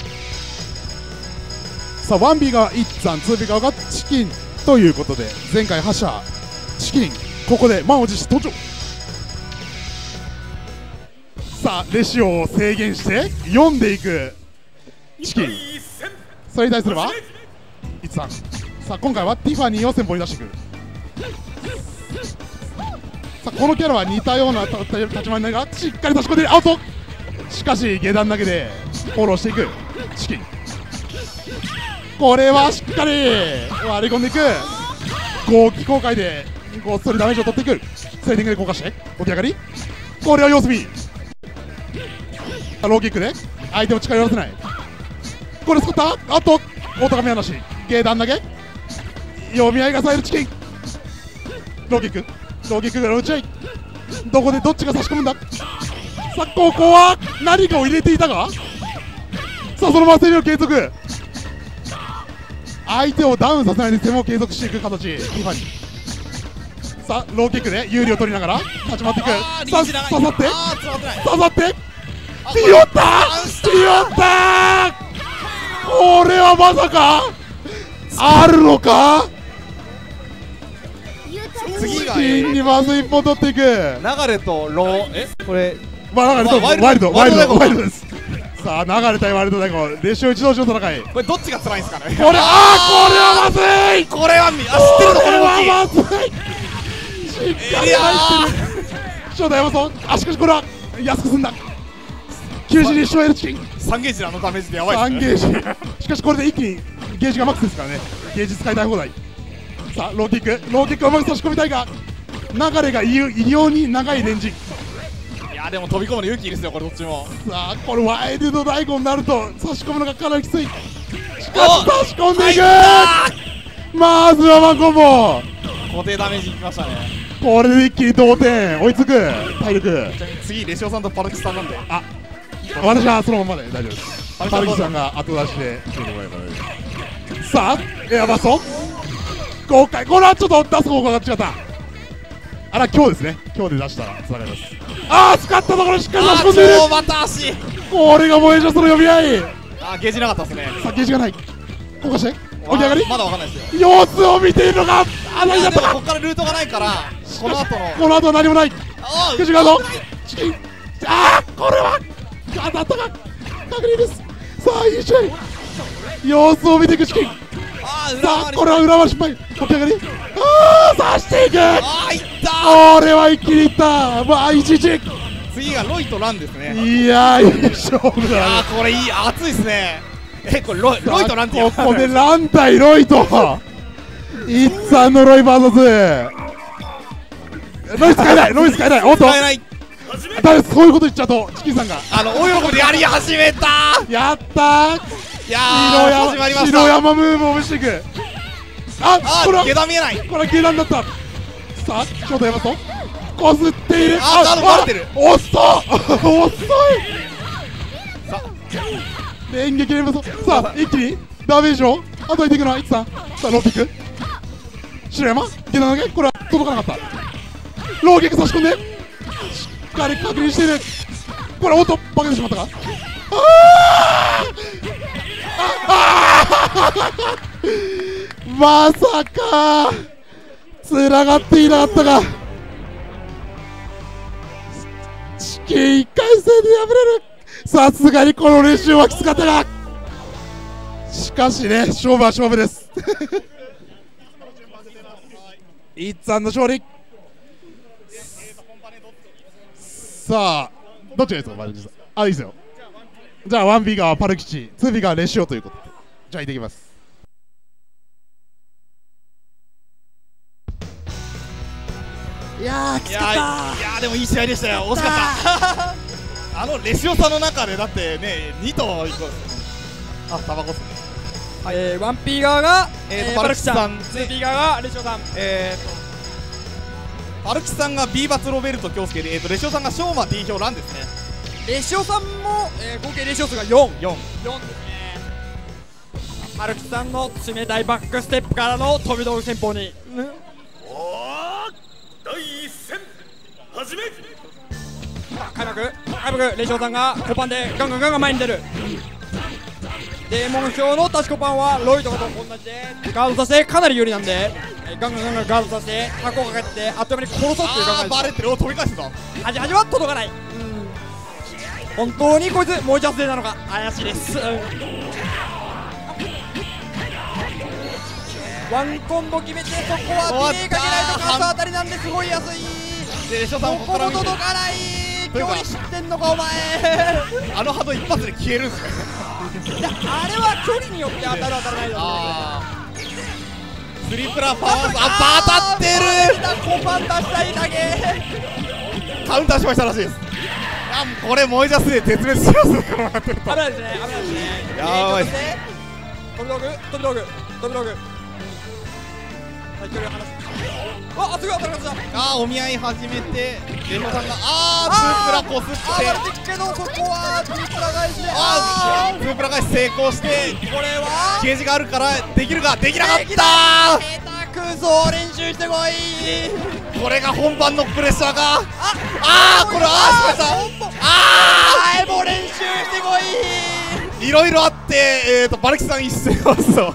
さあ ワンビー 側イッツァン、ツービー 側がチキンということで、前回覇者チキン、ここで満を持して登場。さあレシオを制限して読んでいくチキン、それに対すればイッツァン。さあ今回はティファニーを先方に出してくる。さあこのキャラは似たような立ち回りながらしっかり差し込んでアウト。しかし下段だけでフォローしていくチキン、これはしっかり割り込んでいく。合気公開でごっそりダメージを取っていく。セーティングで効果して起き上がり、これは様子見ローキックで相手を力寄らせない。 これ使った。あと大高め話芸段投げ読み合いがさえるチキンローキックローキックから打ち合いどこでどっちが差し込むんだ。さあここは何かを入れていたがさあそのまま攻めを継続相手をダウンさせないで攻めを継続していく形ティファニーさあローキックで有利を取りながら立ち回っていくさあ刺さって刺さってティオッターティオッターこれはまさかあるのか。
次が
金にまず一本取っていく。
流れとローえこれ
まあ流れと
ワイルド
ワイルドワイルドワイルド
ワイルド
です。さあ流れ対ワイルド大悟レシオ一同士の戦い。こ
これどっちが辛いんですかね。
れああこれはまずい。
これはみあ知ってるのこ
これ
の動き
はまずい。しっかり入ってる。正代山本あしかしこれは安く済んだ。きゅうじゅうにショエルチキン
さんゲージであのダメージでやばい
さん
ですね。
ゲージしかしこれで一気にゲージがマックスですからね。ゲージ使いたい放題。さあローキックローキックをうまく差し込みたいが流れが異様に長いレンジ。
いやでも飛び込むの勇気いいですよこれどっちも。
さあこれワイルド大悟になると差し込むのがかなりきつい。しかし差し込んでいく。まずはワンコンボ
固定ダメージいきましたね。
これで一気に同点追いつく体力。
ちなみに次レシオさんとパルキスさんなんで
あ私はそのままで大丈夫です。
パ
パルキさんが後出しで来てもらえば大丈夫。さあエアバスト豪快これはちょっと出す方向が違った。あら今日ですね今日で出したらつながります。ああ使ったところしっかり差し込んでいる。
超バタ足。
これが燃えジャストの呼び合い。
あゲージなかったですね。
さあゲージがないこかして起き上がり
まだわかんないですよ。
様子を見ているのがあ何だったか。
でもここからルートがないからこの後の
この後は何もない。
あ
くじガードチキンああこれは当たったか確認です。さあいい試合様子を見ていくチキン。
あー裏
さあ
回り
これは裏回り失敗起き上がりああ刺していく。
あーいった
これは一気にいったまあいちいち
ー。次がロイとランですね。
いやーいい勝負だ
あーこれいい熱いですね。えこれロイロイとランってや
ここでラン対ロイと一さんのロイバーサスロイ使えないロイ使えないおっと
使えない。
だそういうこと言っちゃうとチキンさんが
あの大喜びでやり始めたー。
やったー
いやー始まりまし
白
た。
山ムーブを見せていく。あ
あ
これは
ー下段見えない。
これは下段だった。さあショートヤマトこすっている。
あーガードバレてる。
遅っ遅い
さ
連撃連発さあ一気にダメージをあといていくのはいつさんさあローキック白山下段投げこれは届かなかったローキック差し込んでしっかり確認している。これおっと負けてしまったか。あーああまさかつながっていなかったがチキンいっかい戦で敗れる。さすがにこの練習はきつかったがしかしね勝負は勝負ですいっさんの勝利。さあどっちがいいですかマルチさん。あいいですよ。じゃあ ワンビー がパルキチ ツービー がレシオということでじゃあいってきます。いやーきつかった。
いやーいやーでもいい試合でしたよ。惜しかったあのレシオさんの中でだってねに頭いこうですあタバコっすね。
えー、ワンピー側が、
えーと
えー、
パルキさん
パルキさん、ツーピー側がレシオさん。
えーとパルキさんが B バツロベルト京介で、えー、とレシオさんがショーマ D 票ランですね。
レシオさんも、えー、合計レシオ数がよん。
よん。
よんですね。パルキさんの冷たいバックステップからの飛び道具戦法に。
おー第一戦始め。
開幕開幕レシオさんがコパンでガンガンガンガン前に出る。デーモン表のタチコパンはロイとかと同じでガードさせてかなり有利なんで、えーガンガンガンガンガードさせて箱をかけてあっという間に殺そうっていう考
あーバ
えで
レてるお飛び返すぞ。
す。端端は届かない。本当にこいつもう一発でなのか怪しいです。ワンコンボ決めてそこはディレイかけないとカース当たりなんですごい安い。
でレシオさん
ここも
もここから見て
届かない。距
というか
離知ってんのかお前
あの波動一発で消えるんすね
いやあれは距離によって当たる当たらないだと思う。
あースリープラーパワーあ当たってる
コパン出したいだけ。
カウンターしましたらしいです。 あ、もうこれ燃えジャスで絶滅しますね。このままやってると
危ないですね、危ないですね。
やばい
えー飛び道具、飛び道具、飛び道具。はい、距離を離す。あ、すごい当たりました。
あー、お見合い始めてレショさんがあ
あ
ーツープラこすって
あー、当たってけどそこはツープラ返しで。
あーツープラ返し成功して
これは
ゲージがあるからできるかできなかっ
でき
た
下手くそ練習してこい。
ー。これが本番のプレッシャーか。あーこれあーしましたあ
あーもう練習してこい。
ーいろいろあってえーとバルキさん一斉はそう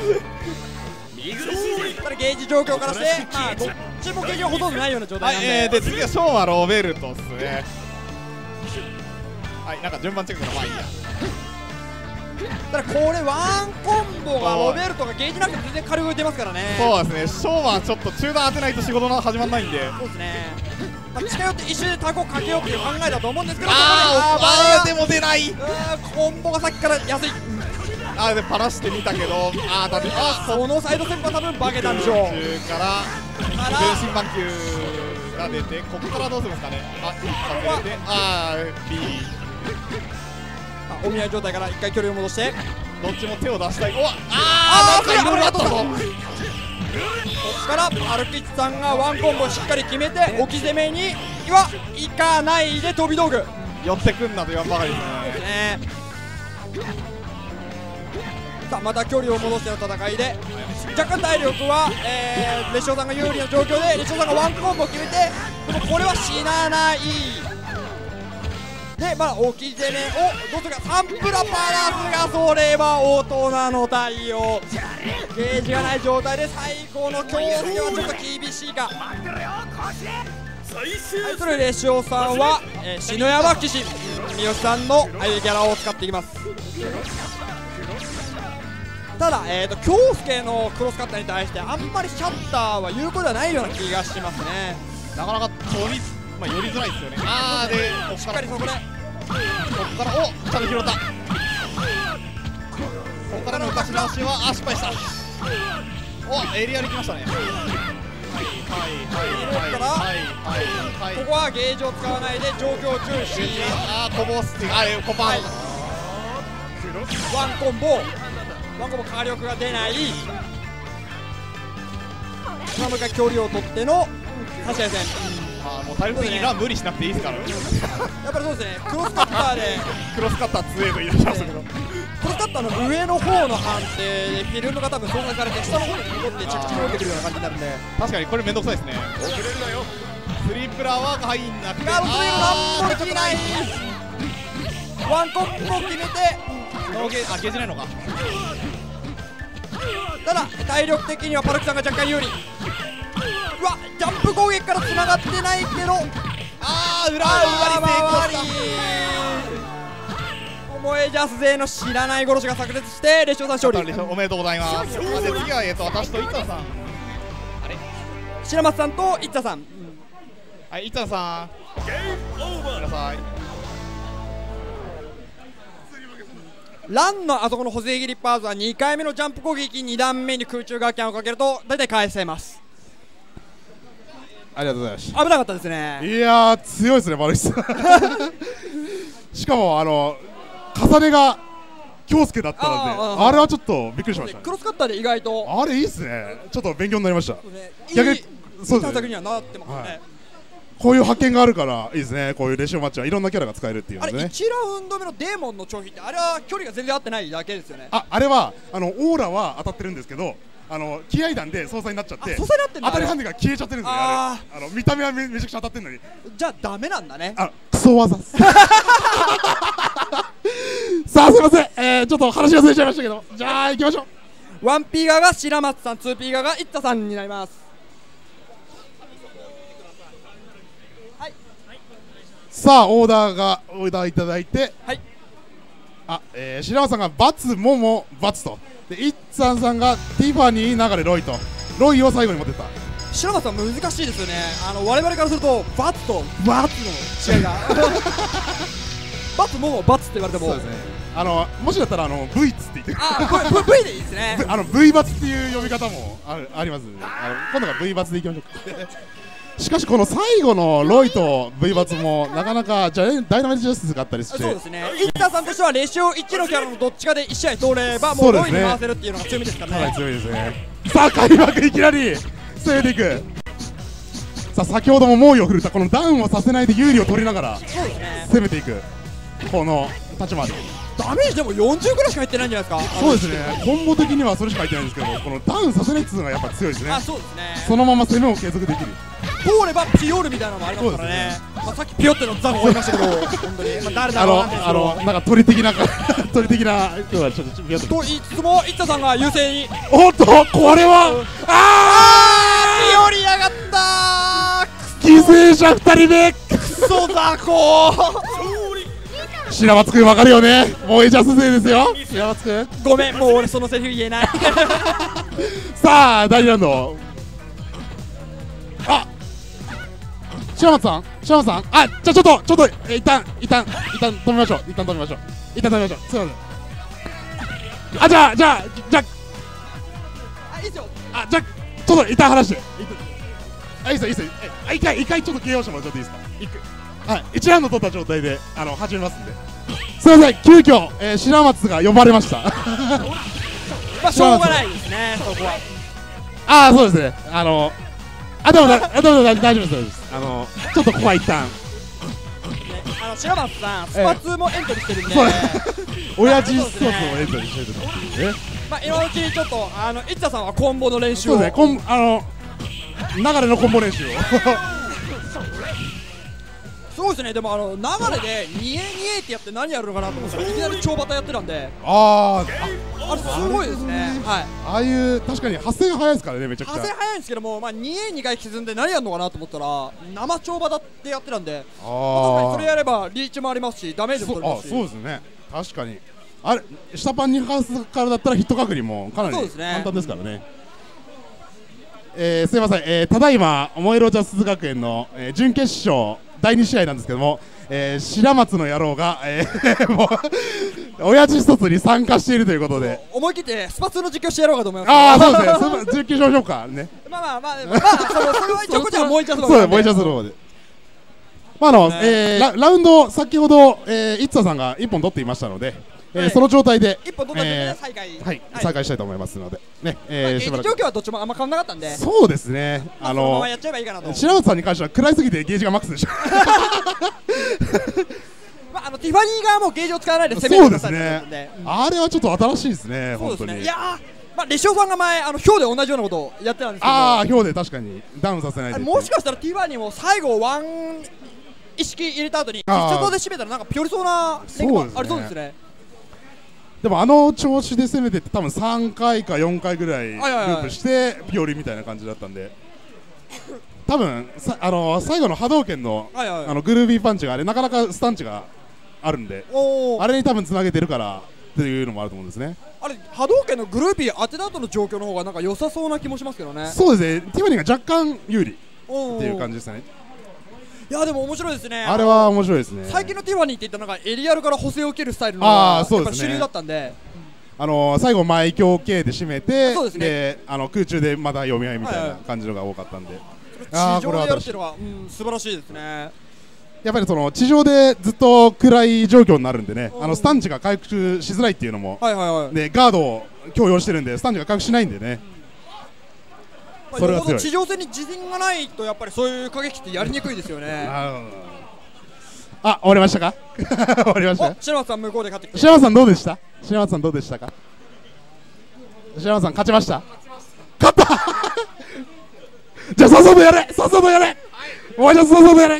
ただゲージ状況からしてまあどっちもゲージはほとんどないような状態
はい、
なんで、
えー、で次はショーマロベルトっすね。はい、なんか順番チェックのまあいいや。
ただこれワンコンボがロベルトがゲージなくて全然軽く打てますからね。
そうですね、ショーマはちょっと中段当てないと仕事の始まんないんで。
そうですね、まあ、近寄って一瞬でタコかけようっていう考えだと思うんですけど、
あーあーでも出ない。
うーコンボがさっきから安い。
あーでパラしてみたけどあーだってあー
そのサイドステップは多分化けたんでしょう。
中から分身満球が出てここからどうするんですかね。あ外れてあー B
あお見合い状態から一回距離を戻して
どっちも手を出したい。おわ
あー
あーなんかいろいろあったぞ。
ここからアルキッチさんがワンコンボをしっかり決めて置き攻めにはいかないで飛び道具
寄ってくんなと言わんばかりですね。
ね。さあまた距離を戻しての戦いで若干体力は、えー、レシオさんが有利な状況でレシオさんがワンコンボを決めてでもこれは死なないでまあ置き攻めをどうするかサンプラパラスがそれは大人の対応ゲージがない状態で最高の強制はちょっと厳しいか。対するレシオさんは、えー、篠山騎士三好さんのああいうギャラを使っていきます。ただ、えーと京介のクロスカッターに対してあんまりシャッターは有効ではないような気がしますね。
なかなか取り、まあ、寄りづらいですよね。あーでこっ
しっ
か
からりそこで
こっからおちゃんと拾ったここからの浮かし直しはあ失敗したおエリアに来ましたね。はいはいはいはいはいはい
ここはゲージを使わないで状況を注視
あーこぼすっていうあれコパン、
はいワンコンボワンコンボ火力が出ない今もう一回距離を取っての差し合い戦。
あーもう体力的にラン無理しなくていいですから
やっぱりそうですねクロスカッターで
クロスカッター強いと言い出しましたけど
クロスカッターの上の方の判定でフィルムが多分操作されて下の方に戻って着地を受けてるような感じになるんで
確かにこれめんどくさいですね。
遅れるなよ。
スリープラーは入んなくて
ガロスウェル何もできないワンコンボ決めて
ノーゲーあゲージないのか。
ただ体力的にはパルクさんが若干有利。うわジャンプ攻撃からつながってないけど
あー裏
あ
回り成功
回り
した
思えジャス勢の知らない殺しが炸裂してレシオさん勝利。
おめでとうございます。で次はえっと私とイッタンさん
白松さんとイッタさん、
はいイッタンさん
ゲームオーバー。
ください。
ランのあそこの補正ギリッパーズはにかいめのジャンプ攻撃に段目に空中ガーキャンをかけると大体返せます。
ありがとうございまし
危なかったですね。
た。いやー強いですねバルキさんしかもあの重ねが京介だったので
あーあー
あれはちょっとびっくりしましたね。
クロスカッターで意外と
あれいいっすね。ちょっと勉強になりました。
逆に
逆にそうですね
対策にはなってますね、
はいこういう発見があるからいいですね。こういうレシオマッチはいろんなキャラが使えるっていう
あれ
のでね。
いちラウンド目のデーモンの長飛ってあれは距離が全然合ってないだけですよね。
ああれはあのオーラは当たってるんですけどあの気合弾で操作になっちゃって
あ操作になってんだ
当たり判定が消えちゃってるんですよね。あれあの見た目はめめちゃくちゃ当たってるのに
じゃあダメなんだね。
あクソ技さあすいません、えー、ちょっと話がずれちゃいましたけどじゃあ行きましょう。
ワンピー側が白松さん、ツーピー側がイッタさんになります。
さあオーダーがオーダーいただいて
はい
あ、えー、白松さんがバツモモバツとでイッツァンさんがティファニー流れロイとロイを最後に持ってった。
白松さん難しいですよね。あの我々からするとバツとバツの違いがバツもバツって言われても
そうですね。あのもしだったらあの V ツって言って
あこれ V でいいですね。
あの V バツっていう呼び方もあるあります。あの今度は V バツでいきましょうか。 しかしこの最後のロイと V バツもなかなかじゃあダイナマイトジャスティスがあったりして、
そうですね。イッターさんとしてはレシオいちのキャラのどっちかでいち試合通ればもうロイに回せるっていうのが強みですからね。
かなり強いですね。さあ開幕いきなり攻めていく。さあ先ほども猛威を振るったこのダウンをさせないで有利を取りながら攻めていくこの立ち回り。
ダメージでもよんじゅうぐらいしか入ってないんじゃないですか。
そうですね。コンボ的にはそれしか入ってないんですけど、このダウンさせないっていうのがやっぱ強いですね。
あ、そうですね。
そのまま攻めを継続できる。
通ればピヨールみたいなのもありますからね。まあさっきピヨってのザが終わりましたけど、本当にまあ誰だ
あの
ろうなんですけど。
あのなんか鳥的な鳥的な人がちょっとピヨッと。
と言いつつもイッタさんが優勢に。
おっとこれはあ
ピヨりやがった
ー。犠牲者ふたりめ。
クソザコー。
白松くんわかるよね。もうエジャス勢ですよ。白松くん。
ごめん、もう俺そのセリフ言えない。
さあ第二ラウンド。あ白松さん白松さんあじゃあちょっとちょっとえ一旦一旦一旦止めましょう一旦止めましょう一旦止めましょうすいません。あじゃあじゃあじゃ
あ、いいですよ。
ああじゃあちょっと一旦話してあいいっすよいいっすよえあ一回一回ちょっと ケーオー してもらっちゃっていいですか。一回はい、いちラウンド取った状態であの始めますんで。すいません急遽、えー、白松が呼ばれました。
まあしょうがないですね、そこは。
ああそうですねあのあでもだあでも大丈夫です大丈夫です。あのちょっとここは一旦
ね、あの白松さんスパツーもエントリーしてるんで、
そう親父スポーツをエントリーしてるっていうね。
まあ今のうちにちょっとあのイッタさんはコンボの練習を。
そうですねコンあの流れのコンボ練習を。
すごいですね。でもあの流れでにえにえってやって何やるのかなと思ったらいきなり超バタやってたんで、
あ
あれすごいですね。はい。
あああいう確かに発生が早いですからねめちゃくちゃ。
風早いんですけども、まあにえにかい沈んで何やるのかなと思ったら生超バタってやってたんで、
あ
まあ確かにそれ
ー
やればリーチもありますしダメージも取れますし。
あそうですね確かにあれ下パンにかすからだったらヒット確認もかなり
そうですね
簡単ですからね。えー、すいません、えー、ただいま燃えろジャス学園の、えー、準決勝だいに試合なんですけども、えー、白松の野郎が、えー、もう親父一つに参加しているということで、
思い切ってスパツーの実況してやろうかと思います。
ああそうですねその準決勝しようかね。
まあまあまあまあ、まあ、そのそれは一応こっちはもう一度
そうですもう一度する方で。まああの、
ね
えー、ラ, ラウンド先ほど、えー、イッツァさんがいっぽん取っていましたので、えー
はい
その状態で
一本取ったんで
えー
再開。
はい、再開したいと思いますのでね、えー、しばらく
ゲージ状況はどっちもあんま変わんなかったんで、
そうですねあの
まあそのままやっちゃえばいいかなと。
白松さんに関しては食らいすぎてゲージがマックスでした。
まああのティファニー側もゲージを使わないで攻める
そうです
形だったん
ね
で、
あれはちょっと新しいですね
そうですね。
本当に。
いやー、まあレシオさんが前あのヒョウで同じようなことをやってたんですけども、
ああ表で確かにダウンさせないで
あれもしかしたらティファニーも最後ワン意識入れた後に
あー
必勝で締めたらなんかピョリそうな連がありそうですね。
でもあの調子で攻めてって多分さんかいかよんかいぐらいル
はいはいはい
ープしてピオリみたいな感じだったんで、多分さあの最後の波動拳の
はいはいはい
あのグルービーパンチがあれなかなかスタンチがあるんで、
おー、
あれに多分つなげてるからっていうのもあると思うんですね。
あれ波動拳のグルーピー当てた後の状況の方がなんか良さそうな気もしますけどね。
そうですねティファニーが若干有利っ
おー
ていう感じですね。
いやでも面白いですね。
あれは面白いですね。
最近のティファニーって言ったらなんかエリアルから補正を受けるスタイルの
あー
が
そうですね
やっぱり主流だったんで、
あの最後前強系で締めて
そうですね
あの空中でまた読み合いみたい
はいは
ない感じのが多かったんで、あー
地上でやるっていうのはうん素晴らしいですね。
やっぱりその地上でずっと暗い状況になるんでね、
うん
あのスタンチが回復しづらいっていうのも、
はいはいはい。
ね、ガードを強要してるんでスタンチが回復しないんでね、
まあ
それは強い
よほど地上戦に自信がないとやっぱりそういう過激ってやりにくいですよね。
あ、終わりましたか終わりました
お、白松さん向こうで勝ってきて。
白松さんどうでした白松さんどうでしたか白松さん勝ちました勝ったじゃあさっさとやれさっさとやれお前じゃあさっさとやれ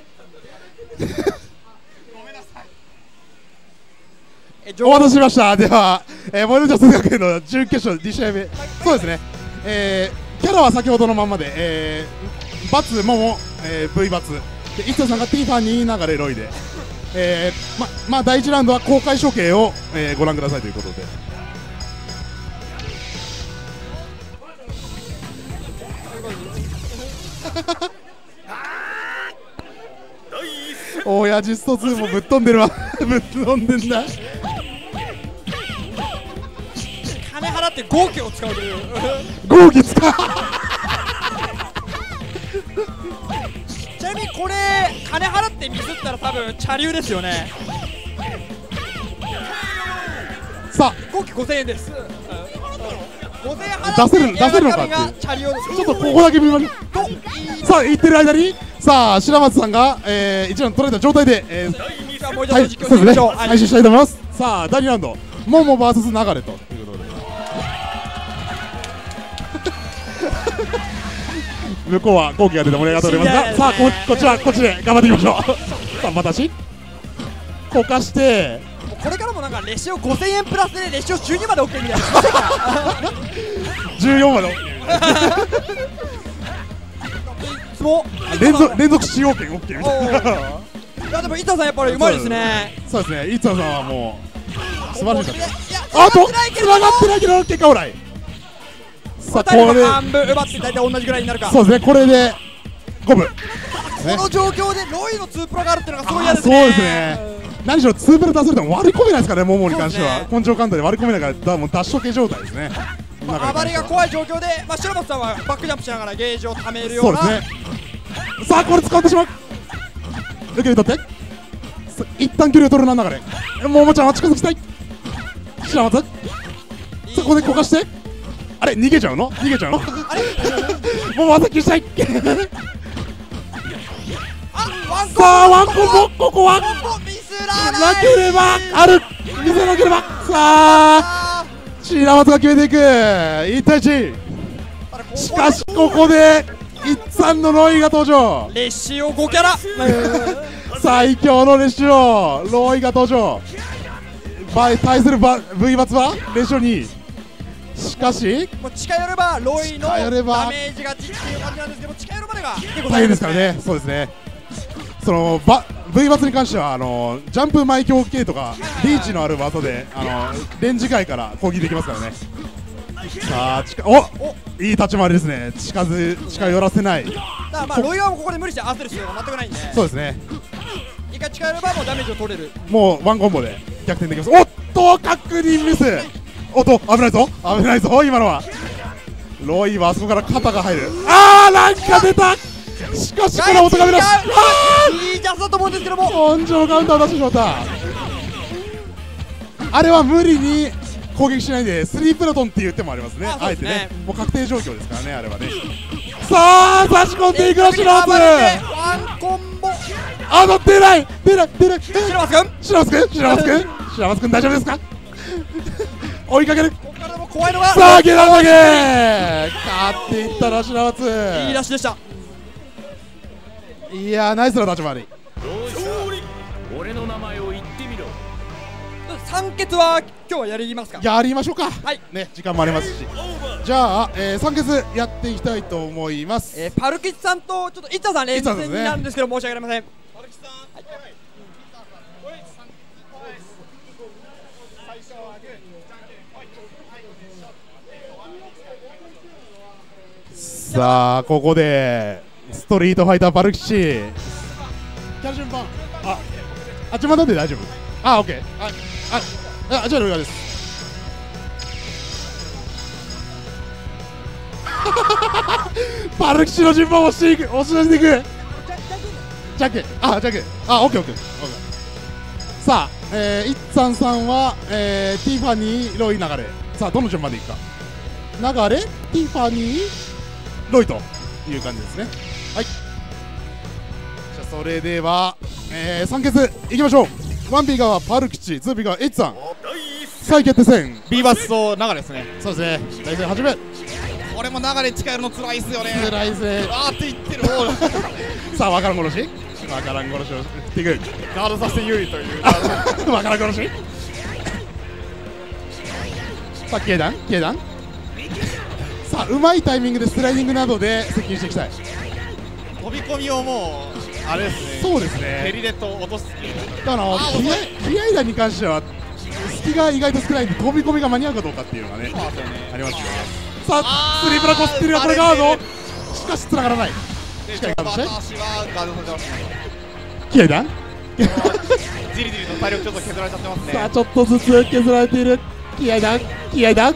え
お待たせしました。では、えー、モルジャス学園の準決勝に試合目、そうですね、えー、キャラは先ほどのまんまで、えー、バツ、モモ、えー、V バツ、でイットさんがティファニー、流れ、ロイで、えー、ま、まあ、だいいちラウンドは公開処刑を、えー、ご覧くださいということで。親父ストツーもぶっ飛んでるわぶっ飛んでんだ。
金払って豪気を使うという
合議使う
これ金払ってミスったら多分茶流ですよね。
さあ
合計ごせんえんです。ごせんえん
出
払って
せる出せるのかっていう
山上が茶流を
ちょっとここだけ見ましょう。さあ言ってる間にさあ白松さんが、えー、一番取られた状態で、えー、
じゃあもう一度
はい、
実況
そうですね
しましょう。はい
配信したいと思います。さあだいにラウンドモモ ブイエス 流れということで向こうは後期が出て盛り上がっておりますが、さあここちらこっちで頑張っていきましょう。さあ私こかして
これからもなんかレシオごせんえんプラスでレシオじゅうにまで OK みたいな
じゅうよんまで
つぼ
連続連続使用権 OK みたいな。
いやでも伊藤さんやっぱりうまいですね。
そうですね、いつさんはもう素晴らしいです。
いや
あと
つながってないけど
つながってないけど結果オーライ。さあこれ
これ半分奪って大体同じぐらいになるか。
そうですね、これで五分。
この状況でロイのツープロがあるっていうのがすごい嫌です
そう
ね。
ですね。何しろツープロ出されても割り込めないですからね、モモに関しては
そうですね
根性簡単で割り込めないからだもう脱処刑状態ですね。
まあ、暴れが怖い状況で、まあ、白松さんはバックジャンプしながらゲージを貯めるような。
そうですね。さあこれ使ってしまう。受け身取ってさ一旦距離を取るな流れ。モモちゃんは近づきたい。白松さあここでこかしてあれ逃げちゃうの逃げちゃうの
あれ
もう技切りしたい
あワンコンボ
さあワンコンボここは
ワンコンボミスら
な
ない
ければある見せなければさあ白松が決めていくいち対いち。しかしここで一三のロイが登場。
レシオごキャラ
最強のレシオロイが登場。対対するバ V バツはレシオに。しかし
もう近寄ればロイの
近寄れば
ダメージがちっていう感じなんですけど近寄るまでが結構
大変ですからね。そうですね。そのバ V バツに関してはあのジャンプ前強系とかリーチのある技であのレンジ外から攻撃できますからね。さあ近おいい立ち回りですね。近づ近寄らせない。
だからまあロイはもうここで無理して焦る必要が全くないんで
そうですね。
一回近寄ればもうダメージを取れる。
もうワンコンボで逆転できます。おっと確認ミス。おっと危ないぞ危ないぞ今のは。ロイはあそこから肩が入る。あーなんか出た。しかしこれ音がめなし。あ
いいジャストだと思うんですけども
ー根性カウンター出してしまった。あれは無理に攻撃しないでスリープラトンっていう手もありますね。
あそうですね
あえてねもう確定状況ですからねあれはね。さあ差し込んでいくらしの
暴れてワンコンボ
あの出ない出ない出ない
白松君
白松君白松君白松君大丈夫ですか追いかける。
ここからも怖いのが
さあ下段投げ勝っていったら白松。
いい出しでした。
いやーナイスな立ち回り。
勝利。俺の名前を言ってみろ。
三欠は今日はやりますか。
やりましょうか。
はい
ね時間もありますしじゃあ、えー、三欠やっていきたいと思います。
えー、パルキチさんとちょっとイッタさん連戦になるんですけど申し訳ありません。
パルキさん、はい、
さあここでストリートファイターパルキチキャラ順番ああ順番なんで大丈夫。あオッケーあああじゃあルーガーですパルキチの順番を押していく押し出していくじゃんけんあじゃんけんあオッケーオッケーさあ、えー、イッツァンさんは、えー、ティファニーロイ流れさあどの順番でいくか流れティファニーロイという感じですね。はいじゃあそれでは、えー、三欠いきましょう。ワンビーがパルキチツービーがイッツァン再決定戦
B バスと流れですね。
そうですね対戦始め
これも流れ近寄るの辛いっすよね。
つらいぜ
あーって言ってる
さあわからん殺しわからん殺しを振っていく
ガードさせて有利という
わからん殺しさあ軽弾軽弾さあうまいタイミングでスライディングなどで接近していきたい。
飛び込みをもうあれですね。
そうです
ヘ
ね
リでと落とす。
だから
あ
気合気合弾に関しては隙が意外と少ないんで飛び込みが間に合うかどうかっていうのがね
そうですよね。
ありますよね。さあスリープラコスってるよこれガードしかし繋がらない。
で
しっかりガードして
私はガードされてますね。
気合弾
じりじりと体力ちょっと削られちゃってますね。
さあちょっとずつ削られている気合弾気合弾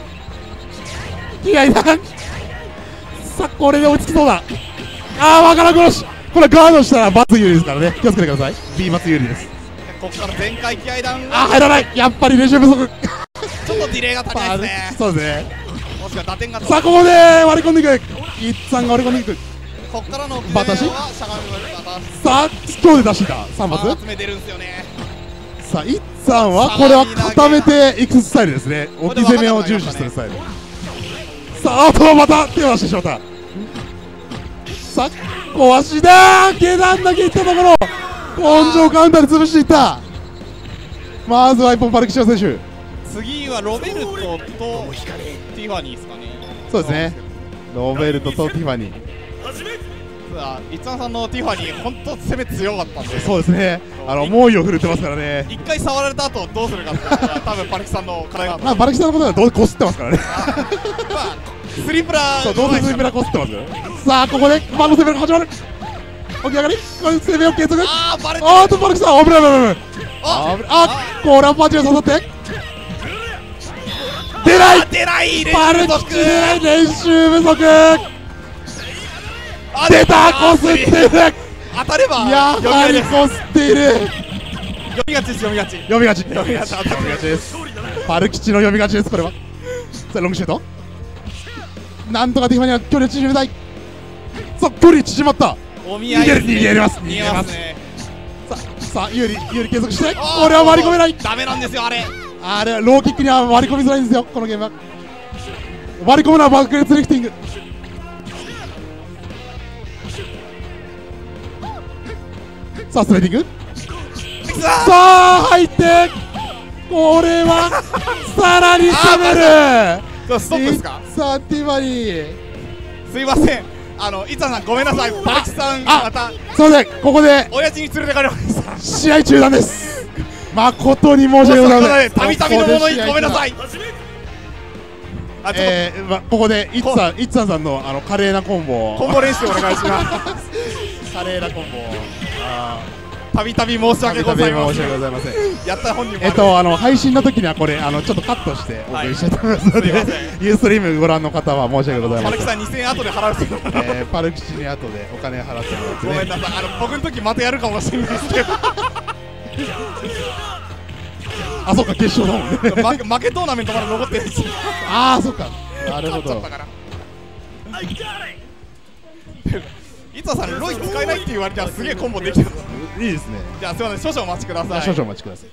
気合弾さあこれで落ち着きそうだ。ああわからん殺しこれガードしたら罰有利ですからね、気をつけてください。 B 罰有利です。
ここから全開気合ダウン。
あ、入らない、やっぱり練習不足。
ちょっとディレイが足りないですね。
そうですね。
もしくは打点が。
さあここで割り込んでいく、イッツさんが割り込んでいく。
ここからの
バタ足、
しゃがみバタ
さあ今日で出していたさん発。
集めてるんですよね。
さあイッツさんはこれは固めていくスタイルですね。置き攻めを重視するスタイル。さああとはまた手を出してしまった。さあ壊しだー、下段だけいったところ根性カウンターで潰していった。まずは一本パルキシオ選手。
次はロベルトとティファニーですかね。
そうですね、ロベルトとティファニー。
さあイッツァンさんのティファニー本当攻め強かったんで。
そうですね、あの猛威を振るってますからね。
一回触られた後どうするかっていうのが多分パルキさんの課題があった。
まあパルキさんのことはどうこすってますからね。
まあスリープラ
そう、どうせスリープラこすってますよ。さあここでバンの攻めが始まる。起き上がり、これ攻めを継続。
あーバレてる。
あーとパルキさん危ない危ない危ない。
あ
あ、これはパンチが刺さって出ない
出ない練
パルキ
習不足。
出ない、練習不足。
あ
出た、こすっている。
当たれば
やはりこすっている。
読みがちです読みがち。
読みがち
読みがち
読みがちです。パルキチの読みがちですこれは。さあロングシュート、なんとかティファニーは距離を縮めたい。さあ距離縮まった。
お見合いですね。
逃げれます
逃げますね。
さあさあ有利有利継続して、
あー
これは割り込めない。
ダメなんですよあれ。
あれはローキックには割り込みづらいんですよこのゲームは。割り込むのはバックレッツリフティング。さあスライディング、さあ入って、これはさらに攻める。
そうストップですか。
さあティファニー、
すいません、あのイッツァンさんごめんなさい。パルキさん
あ
また
すいません、ここで
親父に連れてかれました。
試合中断です。誠に申し訳ございません。
たびたびのものにごめんなさい。あちょっと、
えーま、ここでイッツァンイッツァンさんのあの華麗なコンボを
コンボ練習お願いします
華麗なコンボを
たびたび申し訳ございません。
申し訳ございません。
やった本人も
えっとあの配信の時にはこれあのちょっとカットしてお送りしたいと思いますので、
はいすいません
ユーストリームご覧の方は申し訳ございません。
パルキさんにせんえん後で払うと
えー、パルキチに後でお金払ってもらってね。
ごめんなさい。あの僕の時またやるかもしれないですけど
あ、そうか決勝だもんね。
負け負けトーナメントまだ残ってるんですよ。
ああ、そうか。なるほど
勝っちゃった。からいつはさんロイ使えないって言われたらすげえコンボできた。
いいですね。
じゃあすいません、少々お待ちください。
少々お待ちくださ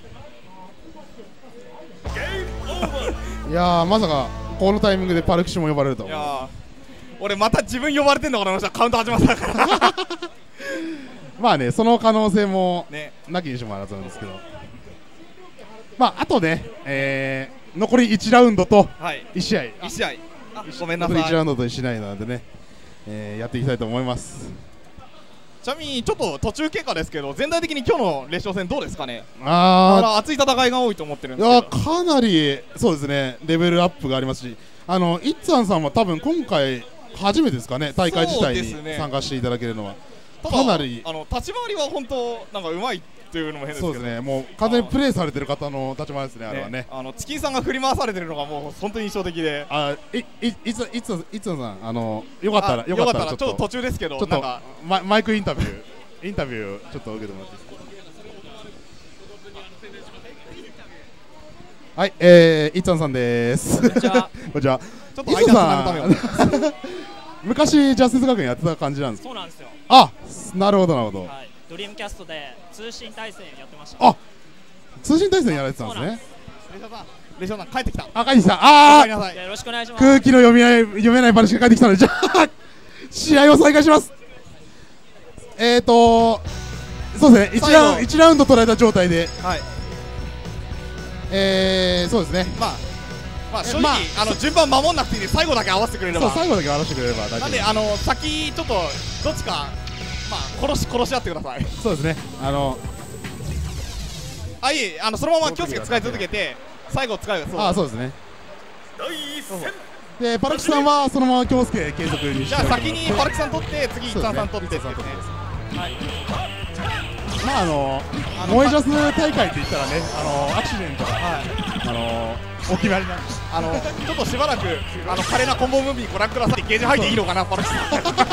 い。いやー、まさかこのタイミングでパルキシも呼ばれると
いやー俺また自分呼ばれてんのかなと思ったらカウント始まったから
まあね、その可能性も
ね
なきにしもあらずなんですけど、まああとね、えー、残りいちラウンドと
はい
いち試合、
いち試合あごめんな
残りいちラウ
さい。
ンドといち試合なのでね、えー、やっていきたいと思います。
ちなみにちょっと途中経過ですけど全体的に今日の列勝戦どうですかね。だか
あ
ら熱い戦いが多いと思ってるん
ー、いや
ですけど。
かなりそうですね、レベルアップがありますし、あのイッツァンさんは多分今回初めてですかね、大会自体に
そうですね
参加していただけるのは。
ただ
かなり
あの立ち回りは本当なんかうまいっていうのも変ですけど。
そうですね、もう完全にプレーされてる方の立ち回りですね、あれはね。
あのチキンさんが振り回されてるのがもう本当に印象的で。
あ、い、い、いつ、いつ、いつさん、あの、よかったら、
あ
よかったら、
ちょっと途中ですけど
ちょっと
なんか
ママイクインタビュー、インタビューをちょっと受けてもらっていいですか。はい、えー、いつさんでーす。こんにちは。こんにちは。
ちょっと間つなぐためを
さん昔ジャスティス学園やってた感じなんですか。
そうなんですよ。
あ、なるほどなるほど。
はい。ドリームキャストで通信対戦やってました。
あ、通信対戦やられてたんですね。
レショさんレショさん帰ってきた。
あ、帰ってきた。
お
あー、
帰りなさい。
よろしくお願いします。
空気の読み合い読めない話が帰ってきたので、じゃあ試合を再開します。えーとそうですね、いちラウンドいちラウンド取られた状態で、
はい。
えー、そうですね。
まあまあ正直、
まあ
あの順番守んなくていいんで最後だけ合わせてくれれば。
そう、最後だけ話してくれれば大丈夫。
なんであの先ちょっとどっちかまあ殺し殺し合ってください。
そうですね。あの
あいえあのそのまま京介使い続けて最後使う。そう
あ、そうですね。
第一戦
でパルキさんはそのまま京介継続にして。
じゃあ先にパルキさん取って次イッツァンさん取ってっていうね。
まああの萌えジャス大会って言ったらね、あのアクシデントが、あのお決まりなんです。
あのちょっとしばらくあの華麗なコンボムービーご覧ください。ゲージ入っていいのかな、パルキさん。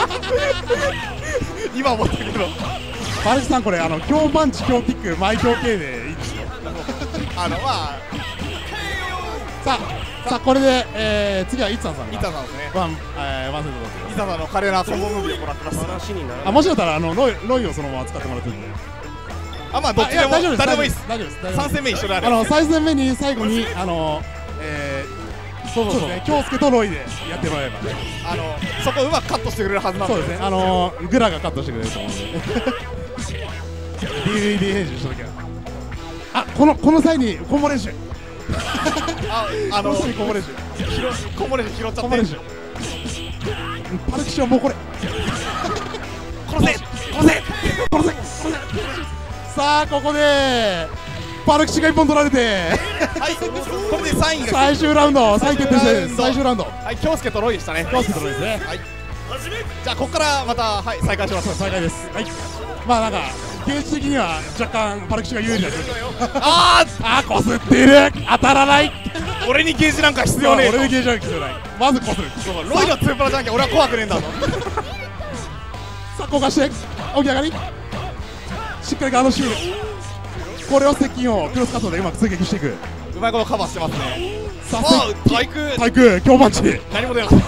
今思ってるけど、
パルキさんこれあの強パンチ強キック前強系でいいですよ。
あのまあ
さあさあこれで、えー、次はイッツァンさんが
イタさんですね。
ワン、えー、ワンセット取って
イタさんの華麗なコンボムービーをご覧ください。
あ、もしだったらあのロイロイをそのまま使ってもらってるんで。
あ、まあどっちでも
大丈夫です。
誰でもいいです。
大丈夫です。
さん戦目一緒であれ
あのさん戦目に最後にあのえー、そうですね、京介とロイでやってもらえばね。
あのそこうまくカットしてくれるはずなんで。
そうですね、あのグラがカットしてくれると思うんで。ディーブイディー 編集しときゃ。あ、このこの際にコンボ練習。
あ、あの
この際にコンボ練習。
コンボレーション拾っちゃって
コンボ練習。パルキションもうこれ。
殺せ殺せ
殺せ殺せ。さあここでパルキシが一本取られて
はい、これでさんいが
最終ラウンドさんい決定戦最終ラウンド。
はい、京介とロイでしたね。
京介とロイですね。
はい、じゃあここからまたはい再開します。
再開です。はい。まあなんかゲージ的には若干パルキシが有利だけど、
あー
あーこすっている、当たらない。
俺にゲージなんか必要ねえと。
俺にゲージなんか必要ない。まずこする。
ロイのツープラじゃなきゃ俺は怖くねえんだぞ。
さあ交換して起き上がり、しっかりガードシール、これを接近をクロスカットでうまく追撃していく。
うまいことカバーしてますね。
さあ
あー対空
対空強パンチ、
何も出なかった。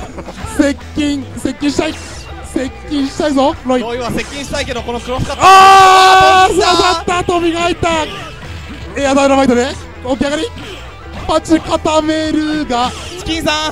接近接近したい接近したいぞロイ。
ロイは接近したいけどこのクロスカット、
あー刺さった、飛びが入った。エアダイナマイトで起き上がり、パンチ固めるが
チキンさん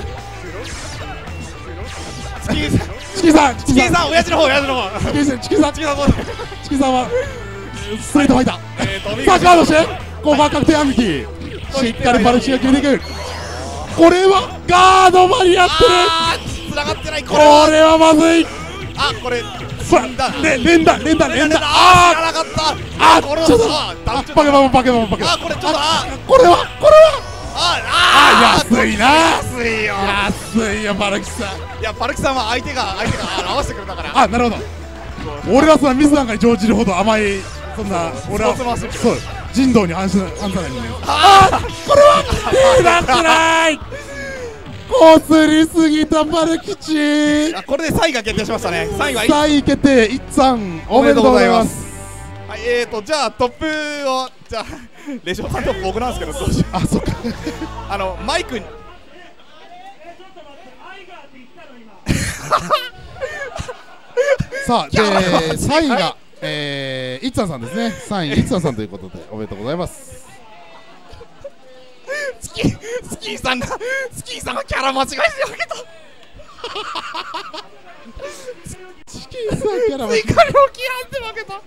チキンさん
チキンさんチ
チキンさん親父の方親父の方
チキンさんチキンさん
チキンさんそう
チキンさんはストレートファイター。
えーと
さあカードして後半確定暗撃、しっかりパルキシが決めていく。これはガード間に合って
あー繋がってない。
る。
これは
これはまずい。
あ、これ
さあれ連打連打連打、
あー知ら
あ
なかった。
あ
これ
ちょっと
あ
あバケモンバケモンバケモン、
あこれちょっとあ
これはこれは
あ
あ
あ
安いな
安いよ。
安いよパルキさん。
いやパルキさんは相手が相手があ合わせてくれたから。
あ、なるほど。俺はそんなミスなんかに乗じるほど甘い、そんな俺は
スポーツマンシップ
そう人道に反し反さない人間です。ああこれは手出せない。こすりすぎたパルキチ。
あこれでさんいが決定しましたね。さんいは
さんい決定、いっさんおめでとうございます。
はい、えーとじゃあトップをじゃあレシオさんトップ僕なんですけどどうしよう。
あ、そっか。
あのマイクに
さあでさんいがえー、いっつぁんさんですね。さんいいっつぁんさんということでおめでとうございます。
スキースキーさんがスキーさんがキャラ間違えてあげた。
チキンさんキャラ
追加料金なんて負けた。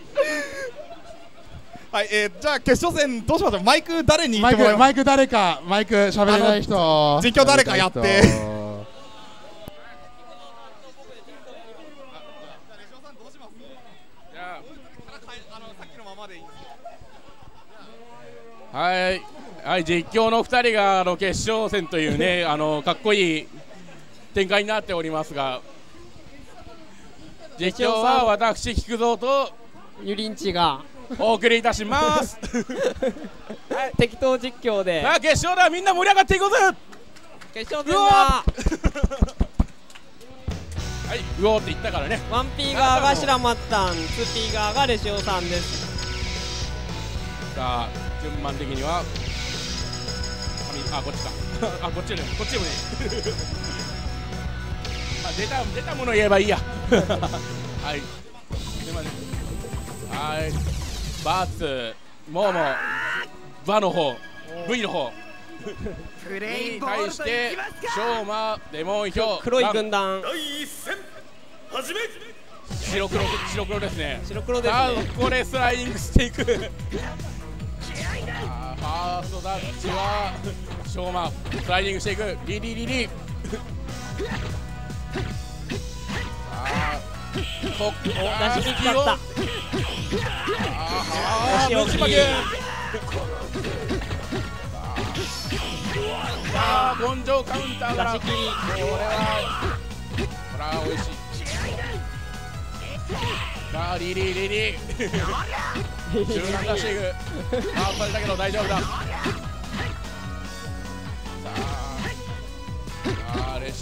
はい、えー、じゃあ決勝戦どうしましょう。マイク誰に言
マイ
ってもらいます。
クマイク誰かマイク喋れない人
実況誰かやって。
はい、はい、実況のふたりがあの決勝戦というねあのかっこいい展開になっておりますが、実況は私菊蔵と
ユリンチが
お送りいたします。
適当実況で
さあ決勝だ、みんな盛り上がっていこうぜ。
決勝戦だ。
はい、うおーって言ったからね。
ワンピー側が白松さん、ツーピー側がレシオさんです。
さあ順番的にはあこっちかあこっちねこっちもねあ出た出たもの言えばいいや。はいすいません。はいバーツモーモバの方 V の方に対してショーマデモンヒョ
黒い軍団
第一戦始め。
白黒白黒ですね。
白黒ですね。
さあここでスライディングしていく。ファーストダッチはショーマンスライディングしていく。リリリリさあこ
出し切っちゃった。
ああムチ負け。さあ根性カウンターから
出し切り。
これはこれは美味しい。さあリリリリ中段出していく。あーされたけど大丈夫だ。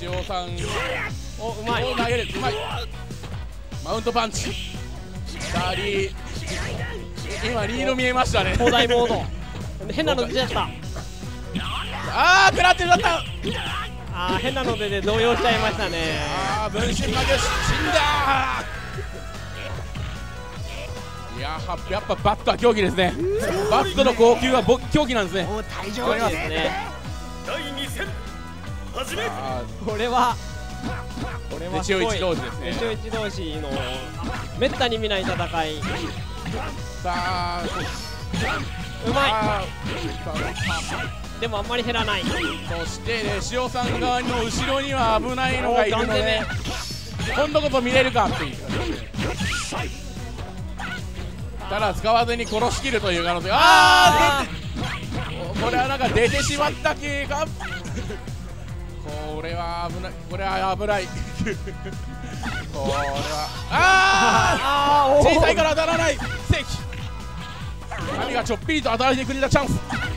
シオさん
おうまい
を投げる、うまい。マウントパンチさあリー、今リード見えましたね。
東大モード変なの出ちゃった。
ああ食らってしまった。
あー変なのでね動揺しちゃいましたね。
ああ分身負け死んだ。いやーやっぱバットは競技ですね。バットの高級はぼ競技なんですね。
わかりますね。
だいに戦始め。
これはこれはすごい
レシオ一同士ですね。
レシオ一同士のめったに見ない戦い。
さあ
うまい。
あ
でもあんまり減らない。
ーそしてレシオさん側の後ろには危ないのがいるので今度こそ見れるかっていう。ただ使わずに殺しきるという可能性。ああこれはなんか出てしまった系か。これは危ない、これは危ないこれはああ小さいから当たらない。正規神がちょっぴりと与えてくれたチャンス。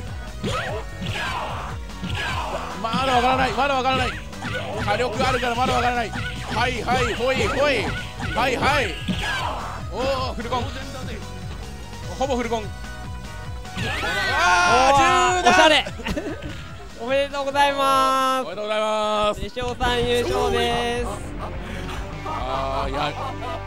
まだわからない、まだわからない。火力あるからまだわからない。はいはいほいほいはいはい。おおフルコンほぼフルコン。ああ
おしゃれおめでとうございま
おめでとうございます。
す。レシオさん優勝です。
ああいや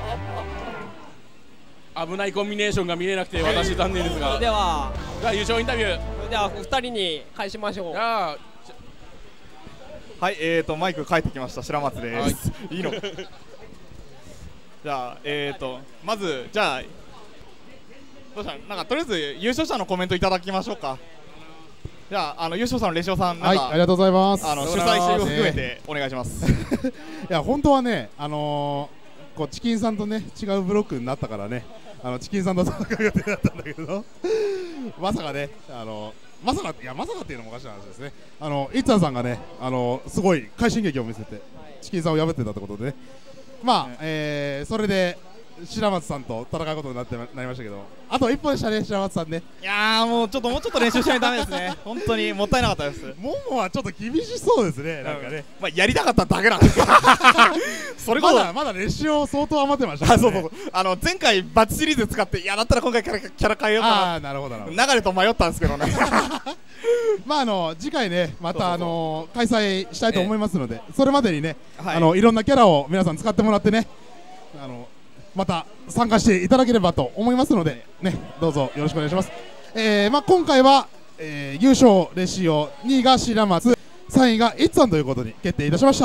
危ないコンビネーションが見れなくて私残念ですが。
それでは
じゃあ優勝インタビュー。
それではふたりに返しましょう。
じゃあ
はいえーとマイク帰ってきました白松です、はい、いいのじゃあえーとまずじゃあどうしたなんかとりあえず優勝者のコメントいただきましょうか。じゃああの優勝者のレシオさんなんか、
はい、ありがとうございます。
あの主催してを含めてお願いします。
いや本当はねあのー、こうチキンさんとね違うブロックになったからねあのチキンさんと戦う予定だったんだけどまさかねあのまさかいやまさかっていうのもおかしな話ですね。あのイッツァンさんがねあのすごい快進撃を見せてチキンさんを破ってたってことでねまあ、ねえー、それで白松さんと戦うことになってなりましたけどあと一歩でしたね白松さんね。
いやーもうちょっともうちょっと練習しないとダメですね本当にもったいなかったです。
モモはちょっと厳しそうですねなんかね、
まあやりたかっただけなんですよそれこそ
まだまだレシオ相当余ってましたからね。
あそうそうそうあの前回バッチシリーズ使っていやだったら今回キャラキャラ変えようかな。
あーなるほどなるほど
流れと迷ったんですけどね
まああの次回ねまたあの開催したいと思いますので、それまでにね、
はい、
あのいろんなキャラを皆さん使ってもらってねあのまた参加していただければと思いますのでねどうぞよろしくお願いします。えー、まあ今回は、えー、優勝レシオにいが白松さんいがイッツァンということに決定いたしました。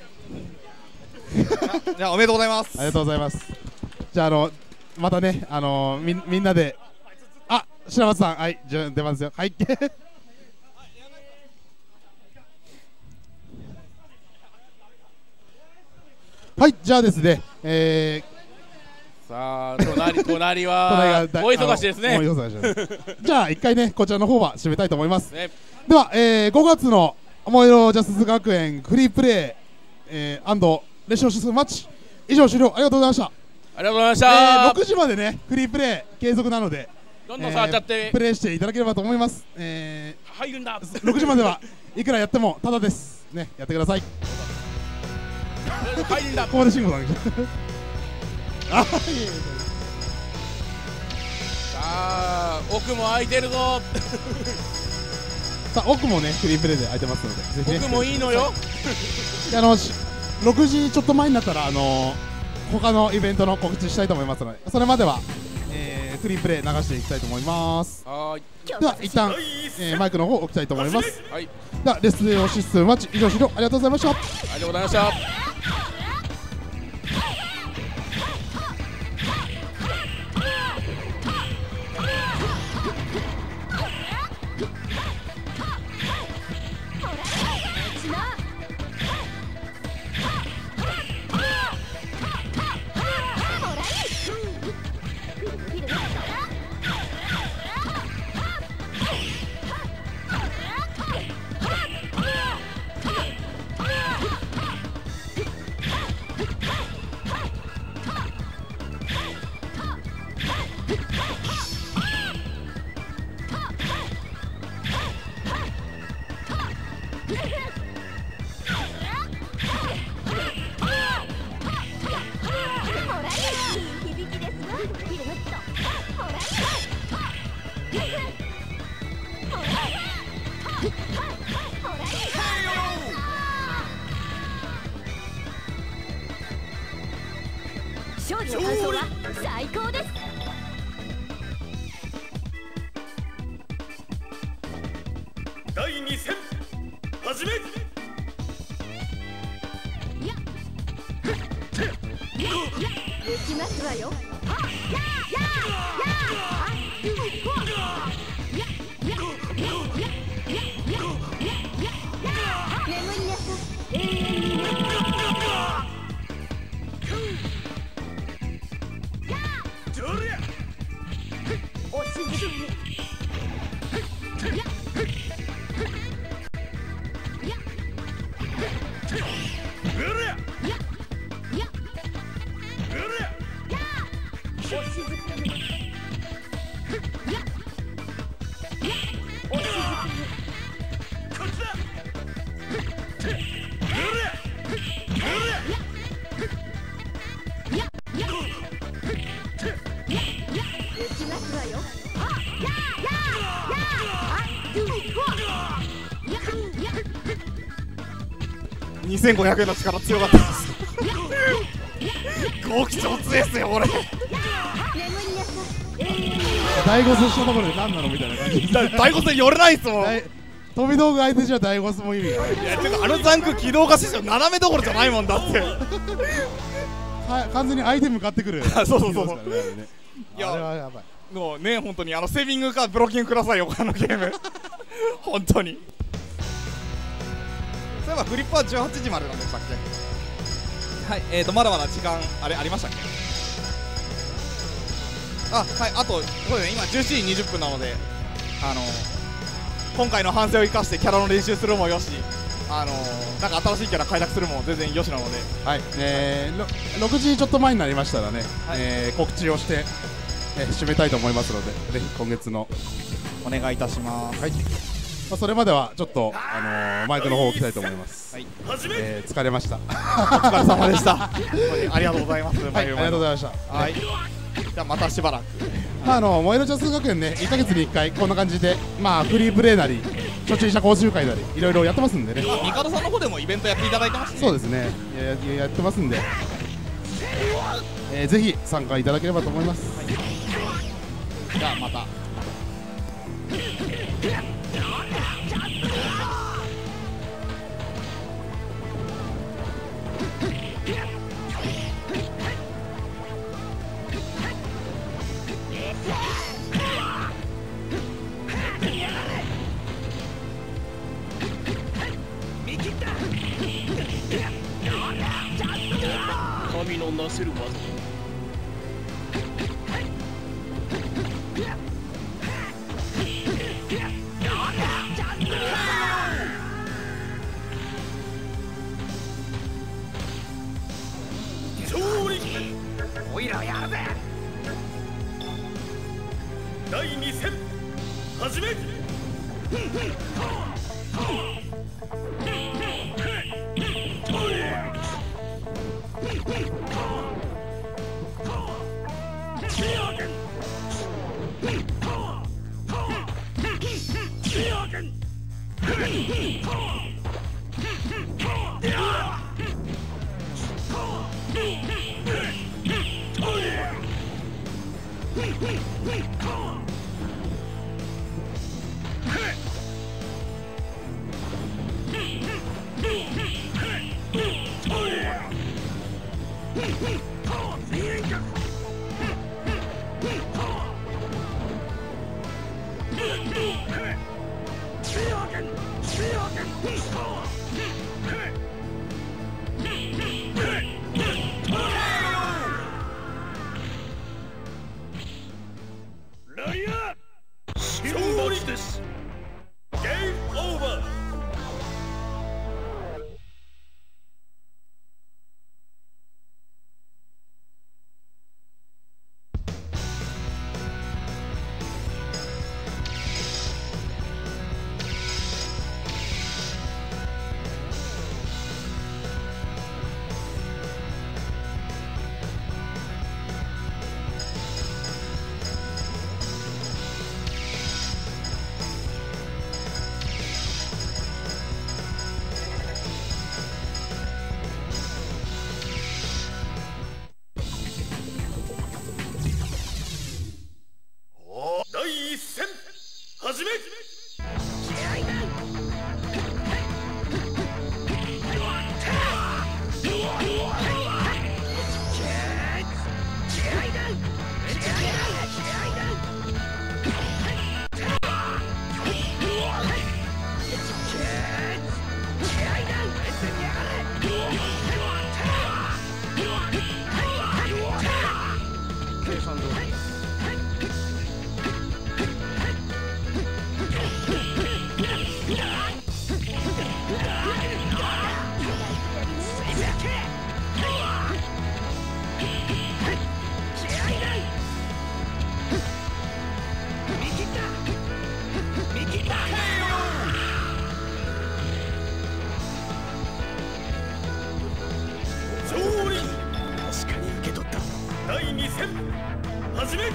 じゃあおめでとうございます。
ありがとうございます。じゃああのまたねあのみみんなであ白松さんはいじゃあ出ますよはいはいじゃあですねえー
さあ隣隣は大忙しですね。
大忙しですじゃあ一回ねこちらの方は締めたいと思います、
ね、
では、えー、ごがつの桃色ジャスティス学園フリープレイ、えー、アンドレシオシスマッチ以上終了ありがとうございました。
ありがとうございました、
えー、ろくじまでねフリープレイ継続なので
どんどん触っちゃって、
えー、プレイしていただければと思います、え
ー、入るんだ
ろくじまではいくらやってもタダですねやってください
入るんだ
ここで慎吾さんあ
さあ奥も空いてるぞ
さあ奥もねフリープレイで空いてますのでぜひ、ね、
奥もいいのよ
あのろくじちょっと前になったらあの他のイベントの告知したいと思いますのでそれまでは、えー、フリープレイ流していきたいと思います。
はい
では一旦、えー、マイクの方を置きたいと思います。
はい
ではレスオシスマッチ以上終了ありがとうございました。
ありがとうございました。
勝利の感想は最高です。
だいに戦始め。
行きますわよ。眠りなさい。永遠におしずみ。
にせんごひゃくえんの力強かったですご貴重強いですよこれ。
大ゴスしたところで何なのみたいな感じ。
大ゴス寄れないっすもん。
飛び道具相手じゃ大ゴスも意味がない。
いやてかあのザンク起動化して斜めどころじゃないもんだって
完全に相手向かってくる。
そうそうそうそう。
いやあれはやばい。
もうね本当にあのセービングかブロッキングくださいよあのゲーム本当に。そういえばフリップはじゅうはちじまでなんでしたっけ。はい、えーとまだまだ時間あれありましたっけ。あ、はい、あとそうですね今じゅうしちじにじゅっぷんなのであの今回の反省を生かしてキャラの練習するもよし、あのなんか新しいキャラ開拓するも全然よしなので、
はい、えー、ろくじちょっと前になりましたらね、はい、えー、告知をして、えー、締めたいと思いますのでぜひ今月の
お願いいたします。
はい、まあ、それまではちょっと、あのー、マイクの方を置きたいと思います。はい、えー、疲れましたお
疲れ様でしたありがとうございます。
はい、ありがとうございました。
はい、じゃあまたしばらく。
まあ、あの燃えるジャス学園ね、いっかげつにいっかいこんな感じで、まあ、フリープレイなり初心者講習会なりいろいろやってますんでね。
ミカドさんの方でもイベントやっていただいてますね。
そうですね、や, やってますんで、えー、ぜひ参加いただければと思います。はい、
じゃあまた。
神のなせる技。おいらやるぜ。だいに戦始め。ライアー勝利です。ゲームオーバー。 め。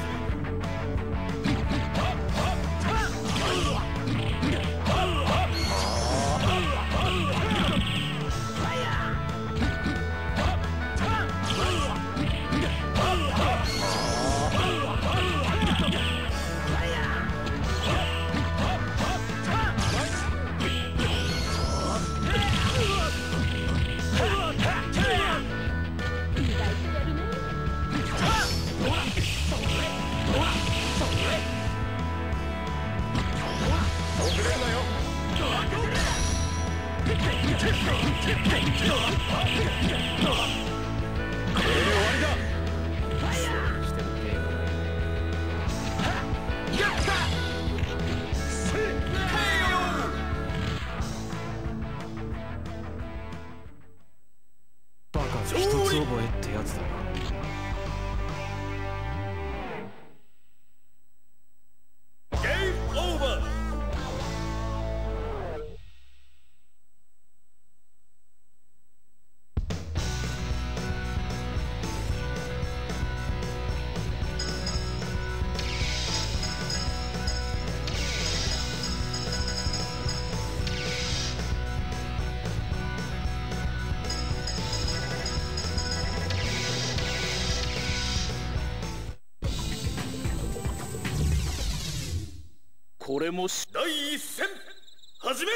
これもし第一戦始め。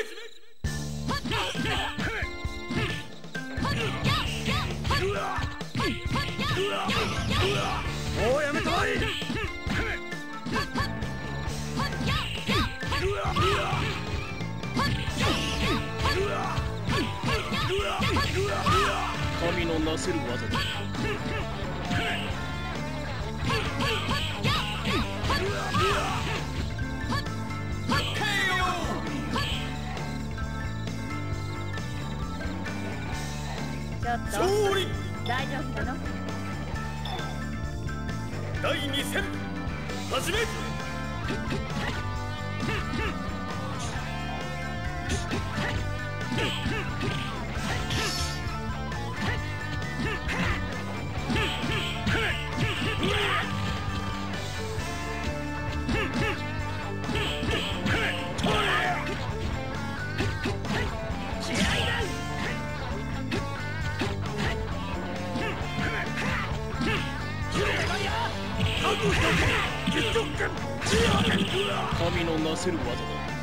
もうやめたまえ。神のなせる技だ。
ちょっと
勝利。
大丈夫なの？
だいに戦始め。神のなせる技だ。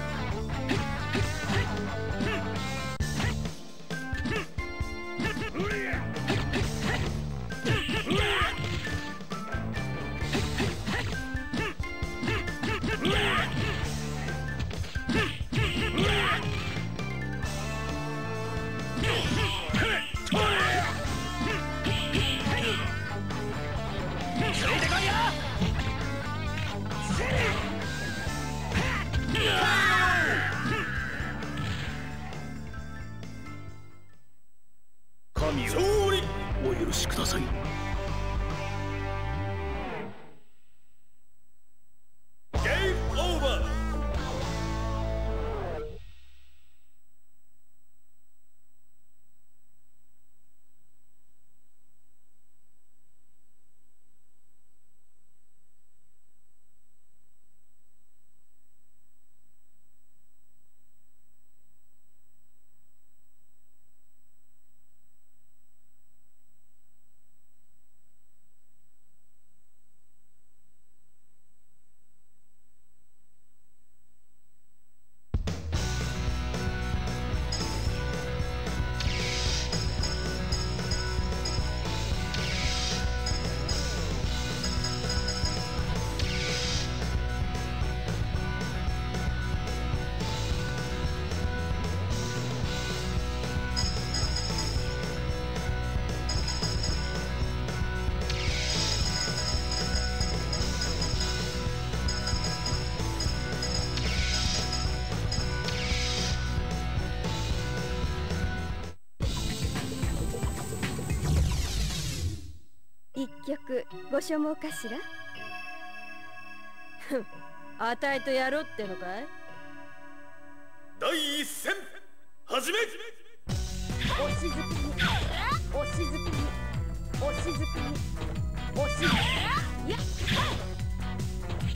神よ、勝利お許しください。ゲームオーバー。
一曲ご所望かしら。ふん、与えてやろうってのかい。
だい一戦始め。
お静かに、お静かに、お静かに、お静かに。やっ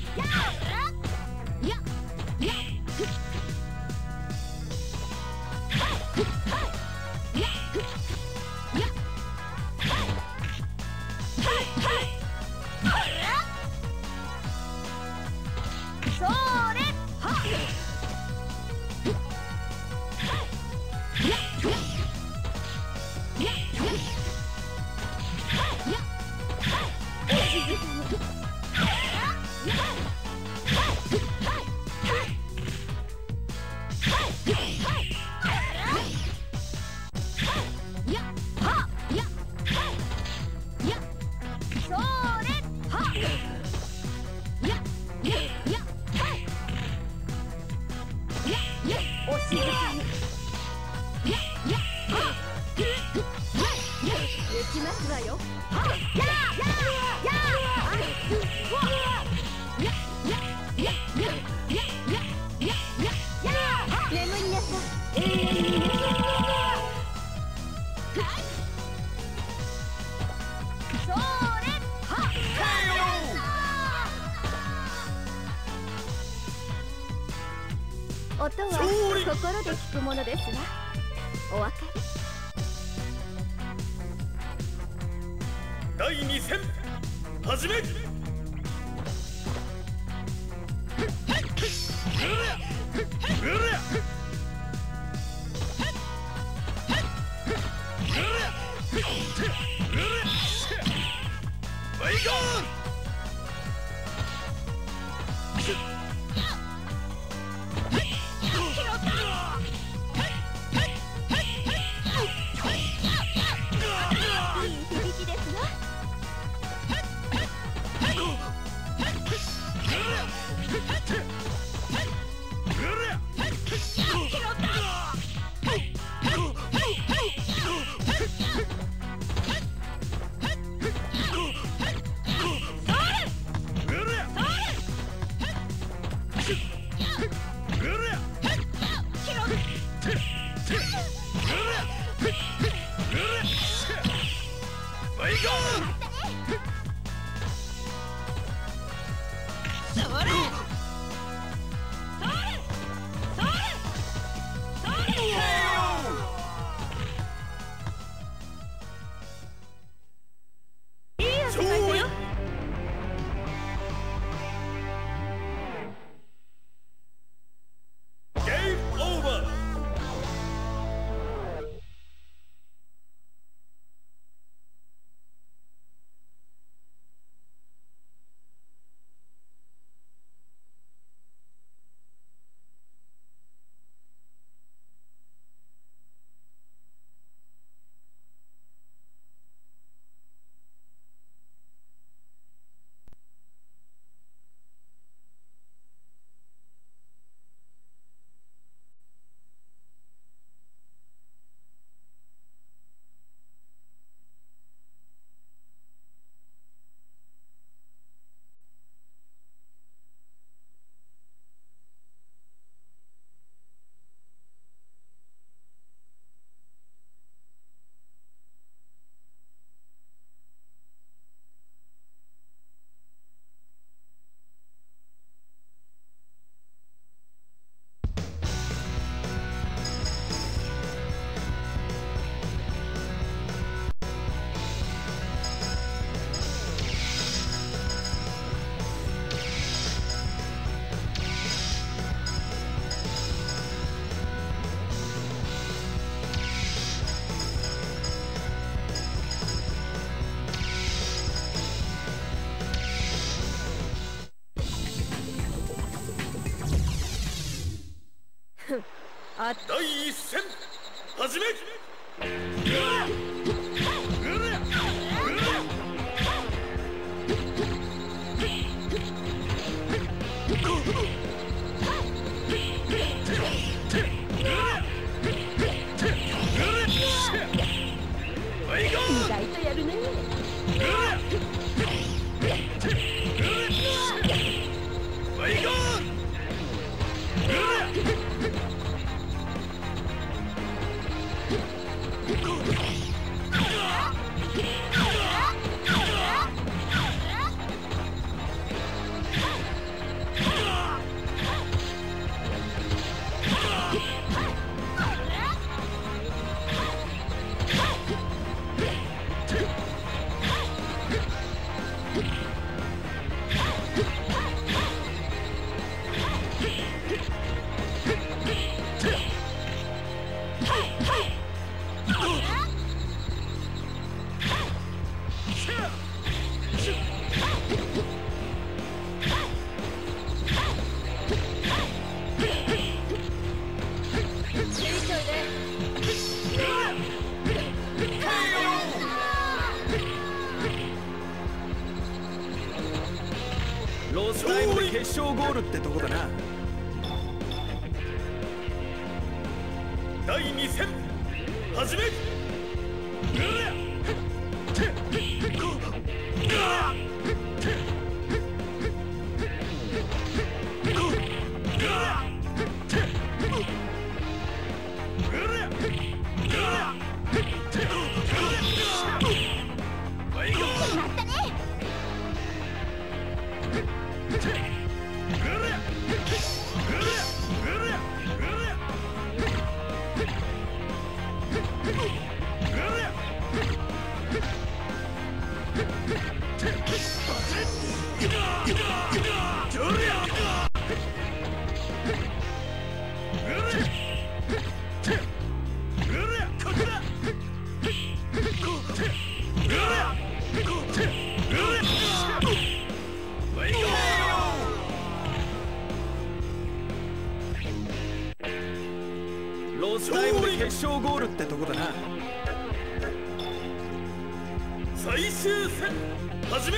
音は心で聞くものですわ。お分かり？
だいに戦始め。 第一戦始め。
意外とやるね。
タイムで決勝ゴールってとこだな。だいに戦始め。ロスタイムで決勝ゴールってとこだな。最終戦始め。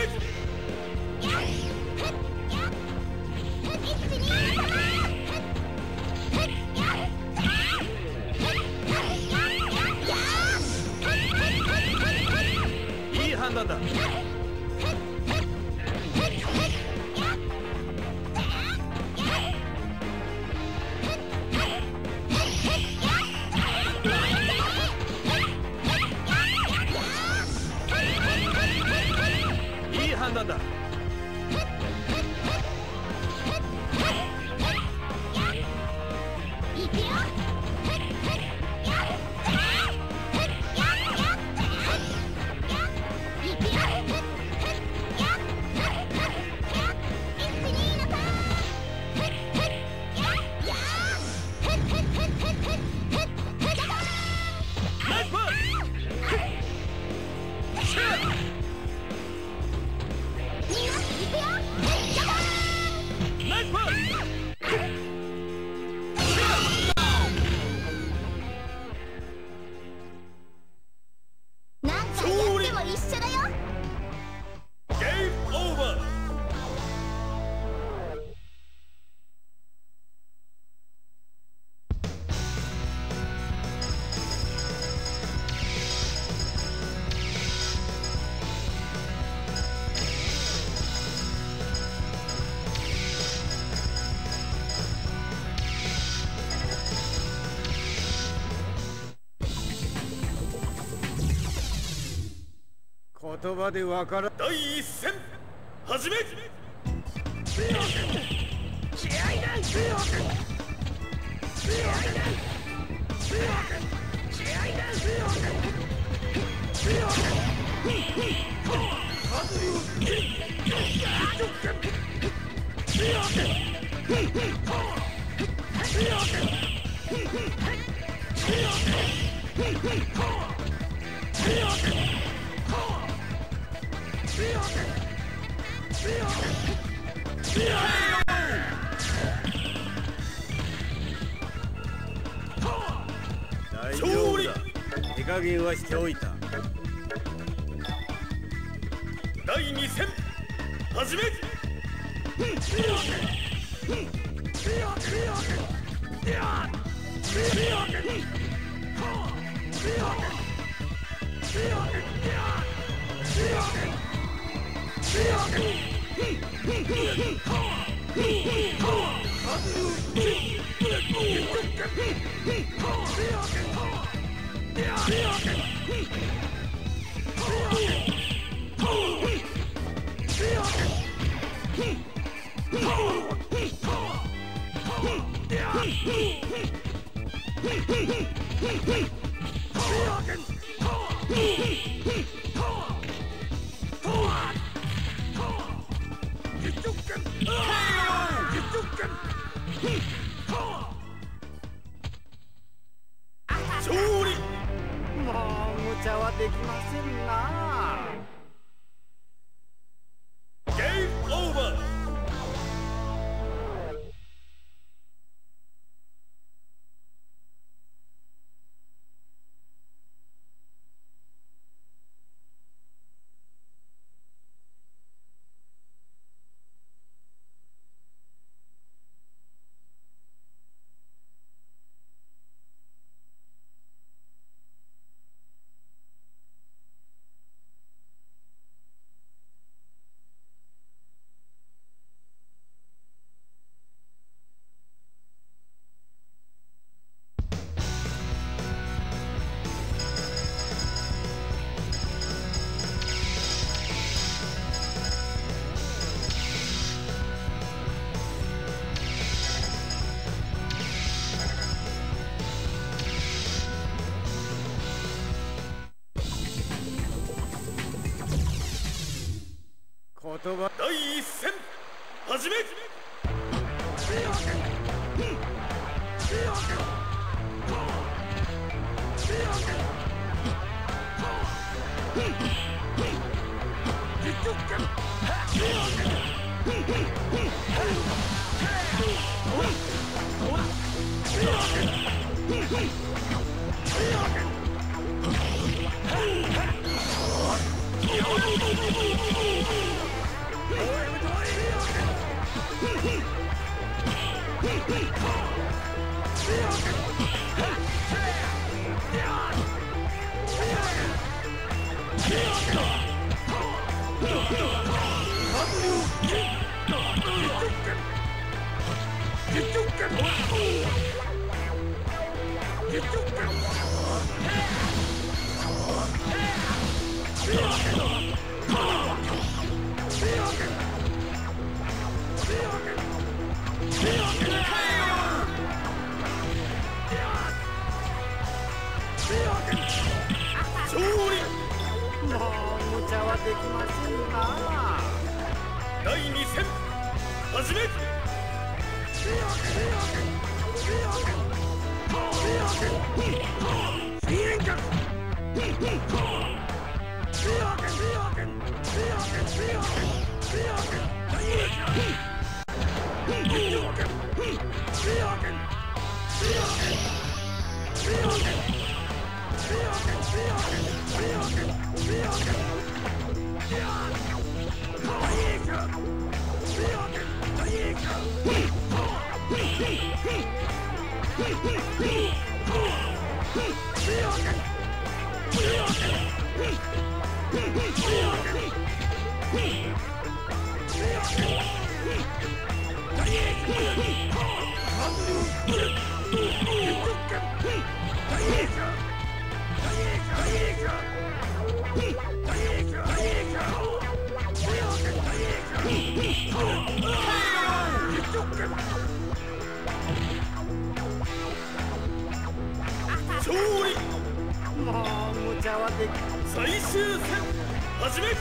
いい判断だ。いい判断だ。言葉でわからん。第一戦始め。気合いだ。気合いだ。気合いだ。大丈夫だ。手加減はしておいた。第二戦始め。勝利。もう無茶はできませんな。ゲームオーバー。 第一戦始め。第二戦始め。勝利。もう無茶はでき最終戦始め。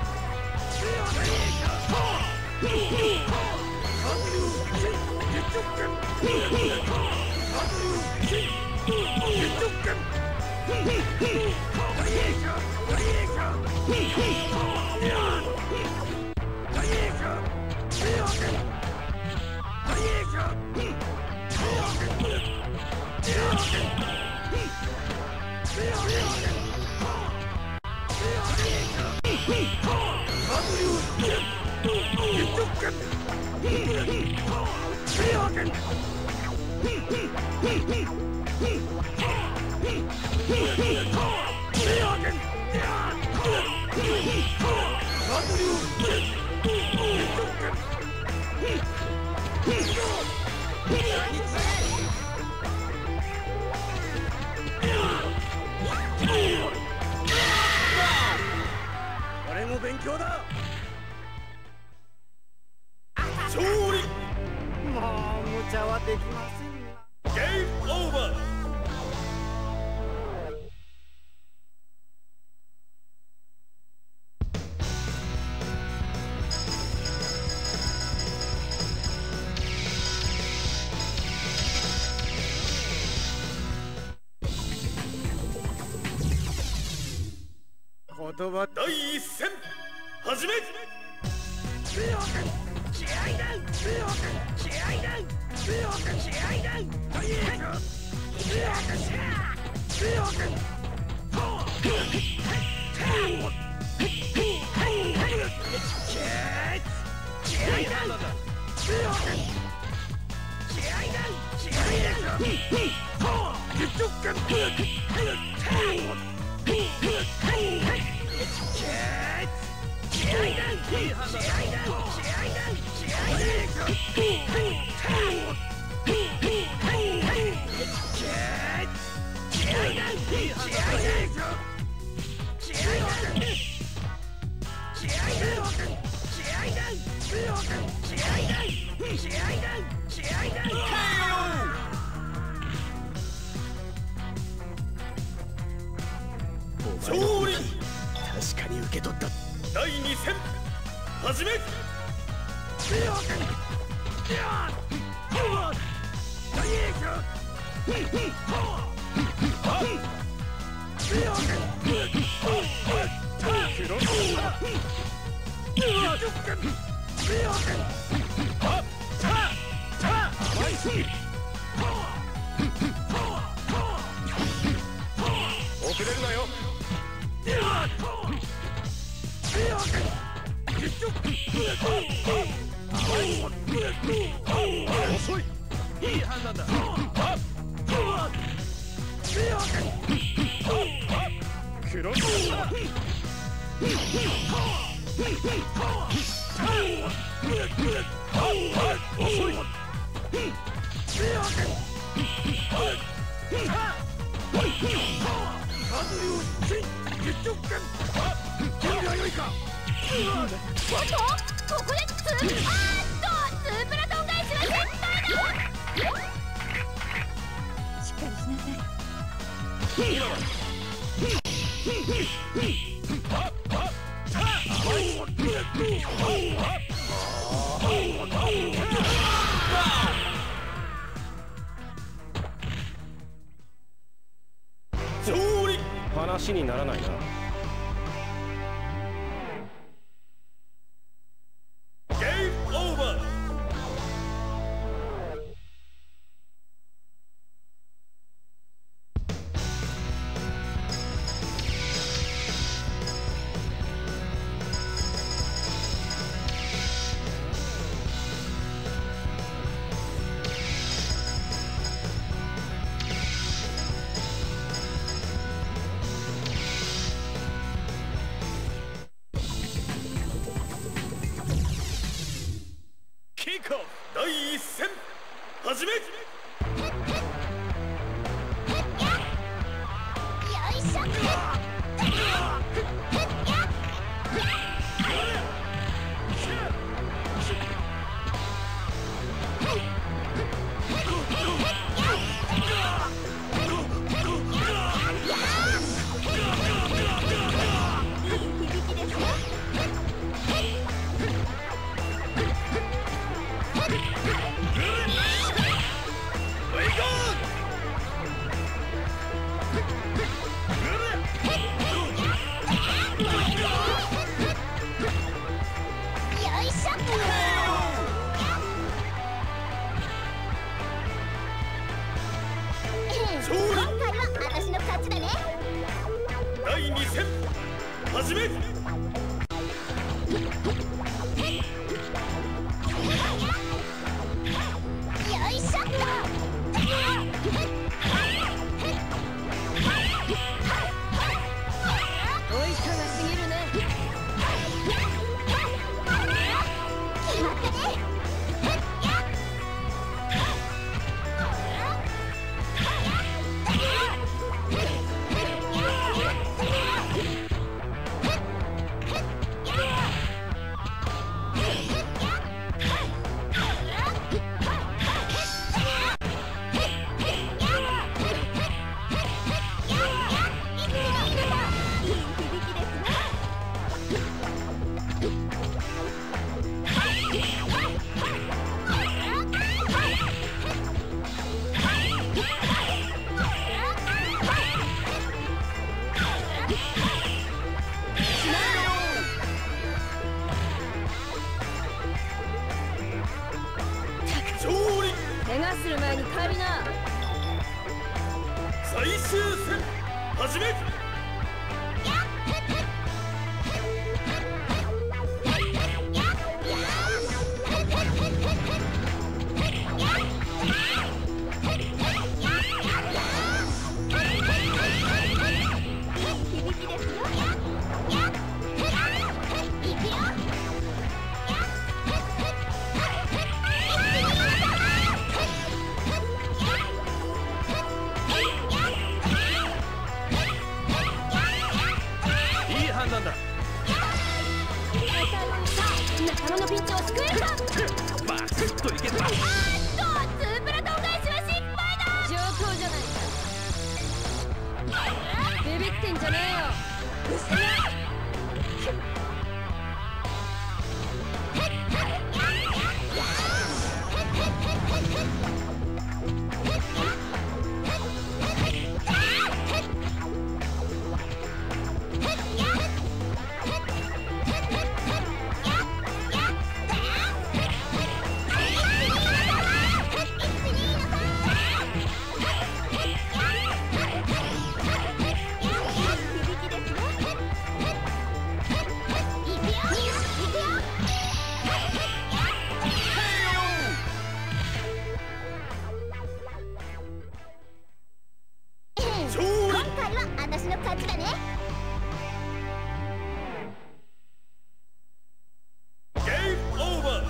俺も勉強だ。勝利。もう無茶はできませんな。ゲームオーバー。言葉第一戦始め。試合だ試合だ試合だ試合だ試合だ勝利。確かに受け取った。第二戦始め。遅れるなよ。遅い。いい判断だ。クロスだ。遅い。
ちょっとここでツーあーっとツープラトン返しは絶対だ。しっかりしなさい。
上陸。話にならないな。第一戦始め。第二戦始め。
怪我する前に帰りな。
最終戦始め。
仲間のピンチを救えるか。
バスッといけた。
あーっとツープラトン返しは失敗だ。上等じゃないか。ビビってんじゃねえよ。うっせえ。 私の勝ちだね。
ゲームオーバー。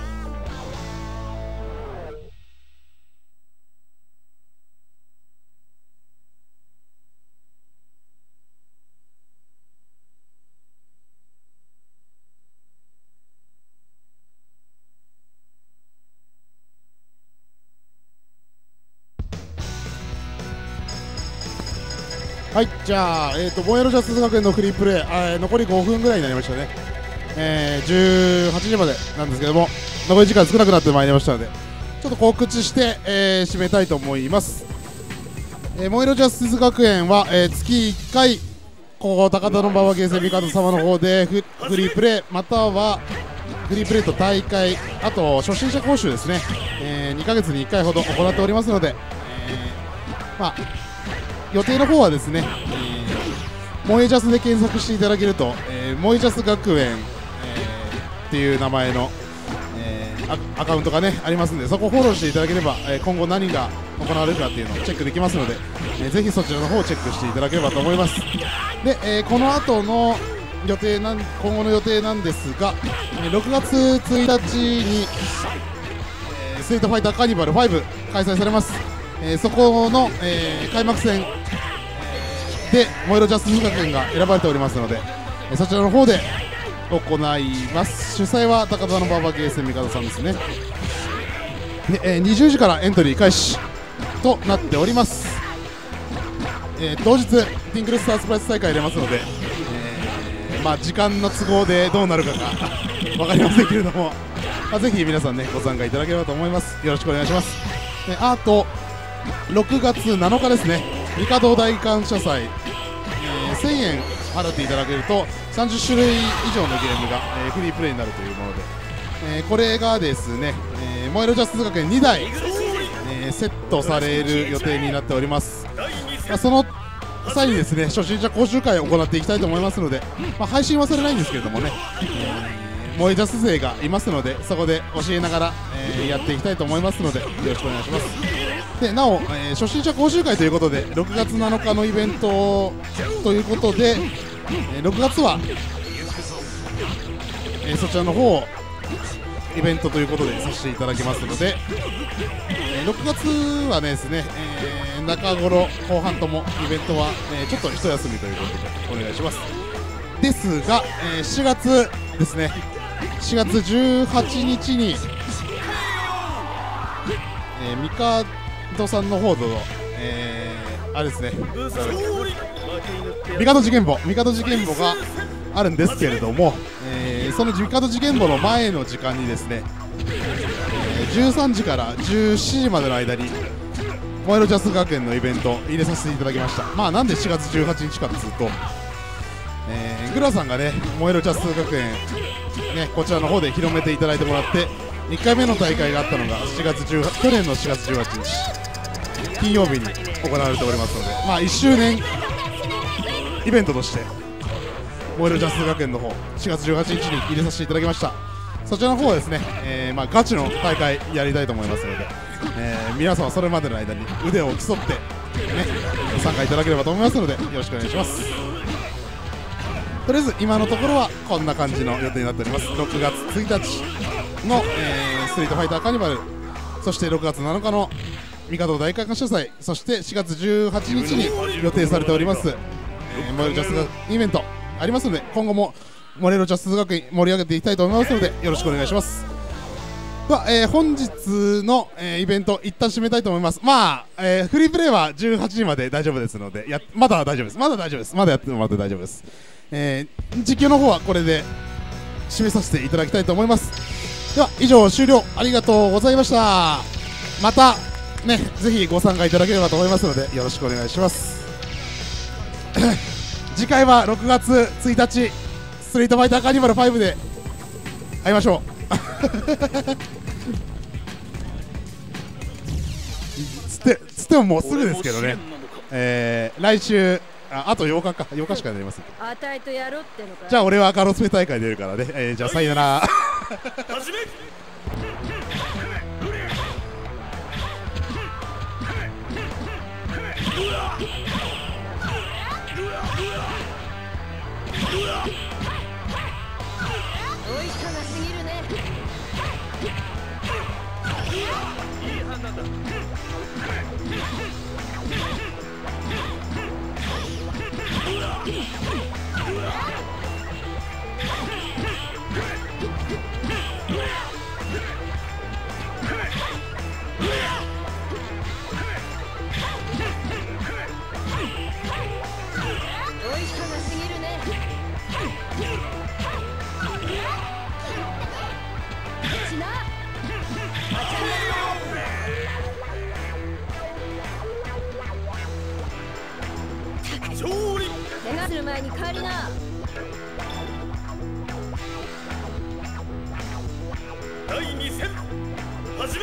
はい、じゃあ、えー、とボエロジャス学園のフリープレー、えー残りごふんぐらいになりましたね、えー、じゅうはちじまでなんですけども、残り時間少なくなってまいりましたので、ちょっと告知して、えー締めたいと思います。えー、ボエロジャス学園は、えー月いっかい、ここ高田の馬場ゲーセミカド様の方でフフリープレー、またはフリープレーと大会、あと初心者講習ですね、えーにかげつにいっかいほど行っておりますので、えーまあ予定の方はですね、えー、モエジャスで検索していただけると、えー、モエジャス学園、えー、っていう名前の、えー、ア, アカウントがねありますので、そこをフォローしていただければ、えー、今後何が行われるかっていうのをチェックできますので、えー、ぜひそちらの方をチェックしていただければと思います。で、えー、この後の予定なん今後の予定なんですが、えー、ろくがつついたちに、えー、ストリートファイターカーニバルファイブ開催されます。えー、そこの、えー、開幕戦でモエロジャス学園が選ばれておりますので、えー、そちらの方で行います。主催は高田の馬場ゲーセンミカドさんですね。で、えー、にじゅうじからエントリー開始となっております。えー、当日ティンクルスタースプライス大会入れますので、えーまあ、時間の都合でどうなるかが分かりませんけれども、まあ、ぜひ皆さんねご参加いただければと思います。よろしくお願いします。えー、あとろくがつなのかですね、ミカド大感謝祭、えー、せんえん払っていただけるとさんじゅっしゅるい以上のゲームが、えー、フリープレイになるというもので、えー、これがですね、えー、モエロジャス学園にだい、えー、セットされる予定になっております。まあ、その際にですね初心者講習会を行っていきたいと思いますので、まあ、配信はされないんですけれどもね、えー、モエジャス勢がいますので、そこで教えながら、えー、やっていきたいと思いますので、よろしくお願いします。でなお、えー、初心者講習会ということでろくがつなのかのイベントということで、えー、ろくがつは、えー、そちらの方をイベントということでさせていただきますので、えー、ろくがつはですね、えー、中頃後半ともイベントは、えー、ちょっと一休みということでお願いします。ですが、えー、しがつですね、しがつじゅうはちにちに、えー、ミカドさんの方と、えー、あれですね、ミカド事件簿、ミカド事件簿があるんですけれども、えー、そのミカド事件簿の前の時間にですね、えー、じゅうさんじからじゅうしちじまでの間にモエロジャス学園のイベントを入れさせていただきました。まあなんでしがつじゅうはちにちかというと、えー、グラさんがねモエロジャス学園ねこちらの方で広めていただいてもらって、いっかいめの大会があったのがしがつじゅうはち去年のしがつじゅうはちにち金曜日に行われておりますので、まあいっしゅうねんイベントとしてモエロジャス学園の方しがつじゅうはちにちに入れさせていただきました。そちらの方はですね、えー、まあガチの大会やりたいと思いますので、えー、皆さんはそれまでの間に腕を競って、ね、参加いただければと思いますのでよろしくお願いします。とりあえず今のところはこんな感じの予定になっております。ろくがつついたちの、えー、ストリートファイターカーニバル、そしてろくがつなのかのミカド大感謝祭、そしてしがつじゅうはちにちに予定されております、えー、モエロジャス学園イベントありますので、今後もモエロジャス学園盛り上げていきたいと思いますのでよろしくお願いします。では、えー、本日の、えー、イベント一旦締めたいと思います。まあ、えー、フリープレイはじゅうはちじまで大丈夫ですので、やまだ大丈夫ですまだ大丈夫ですまだやってもらって大丈夫です。えー、実況の方はこれで締めさせていただきたいと思います。では以上終了、ありがとうございました。またねぜひご参加いただければと思いますのでよろしくお願いします。次回はろくがつついたちストリートファイターカーニバルファイブで会いましょう。つってつってももうすぐですけどね、えー、来週 あ, あとようかかようかしかなります。
与えとやろうってのか。
じゃあ俺はカロスペ大会出るからね、えー、じゃあさよなら。
始めうわ
怪我する前に帰りな。
だいに戦始め。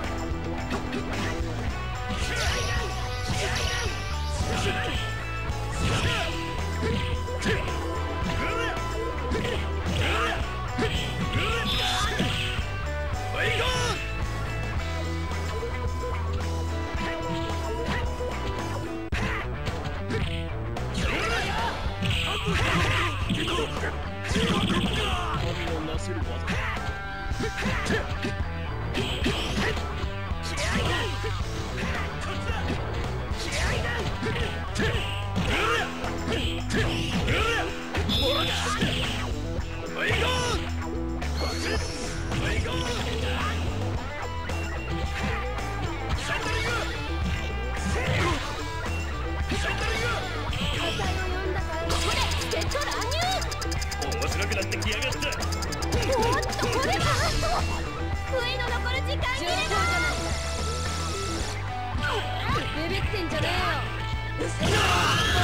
面白くなってきやがった。
おっとこれか。上の残る時間切れだ。
ビビってんじゃねえよ。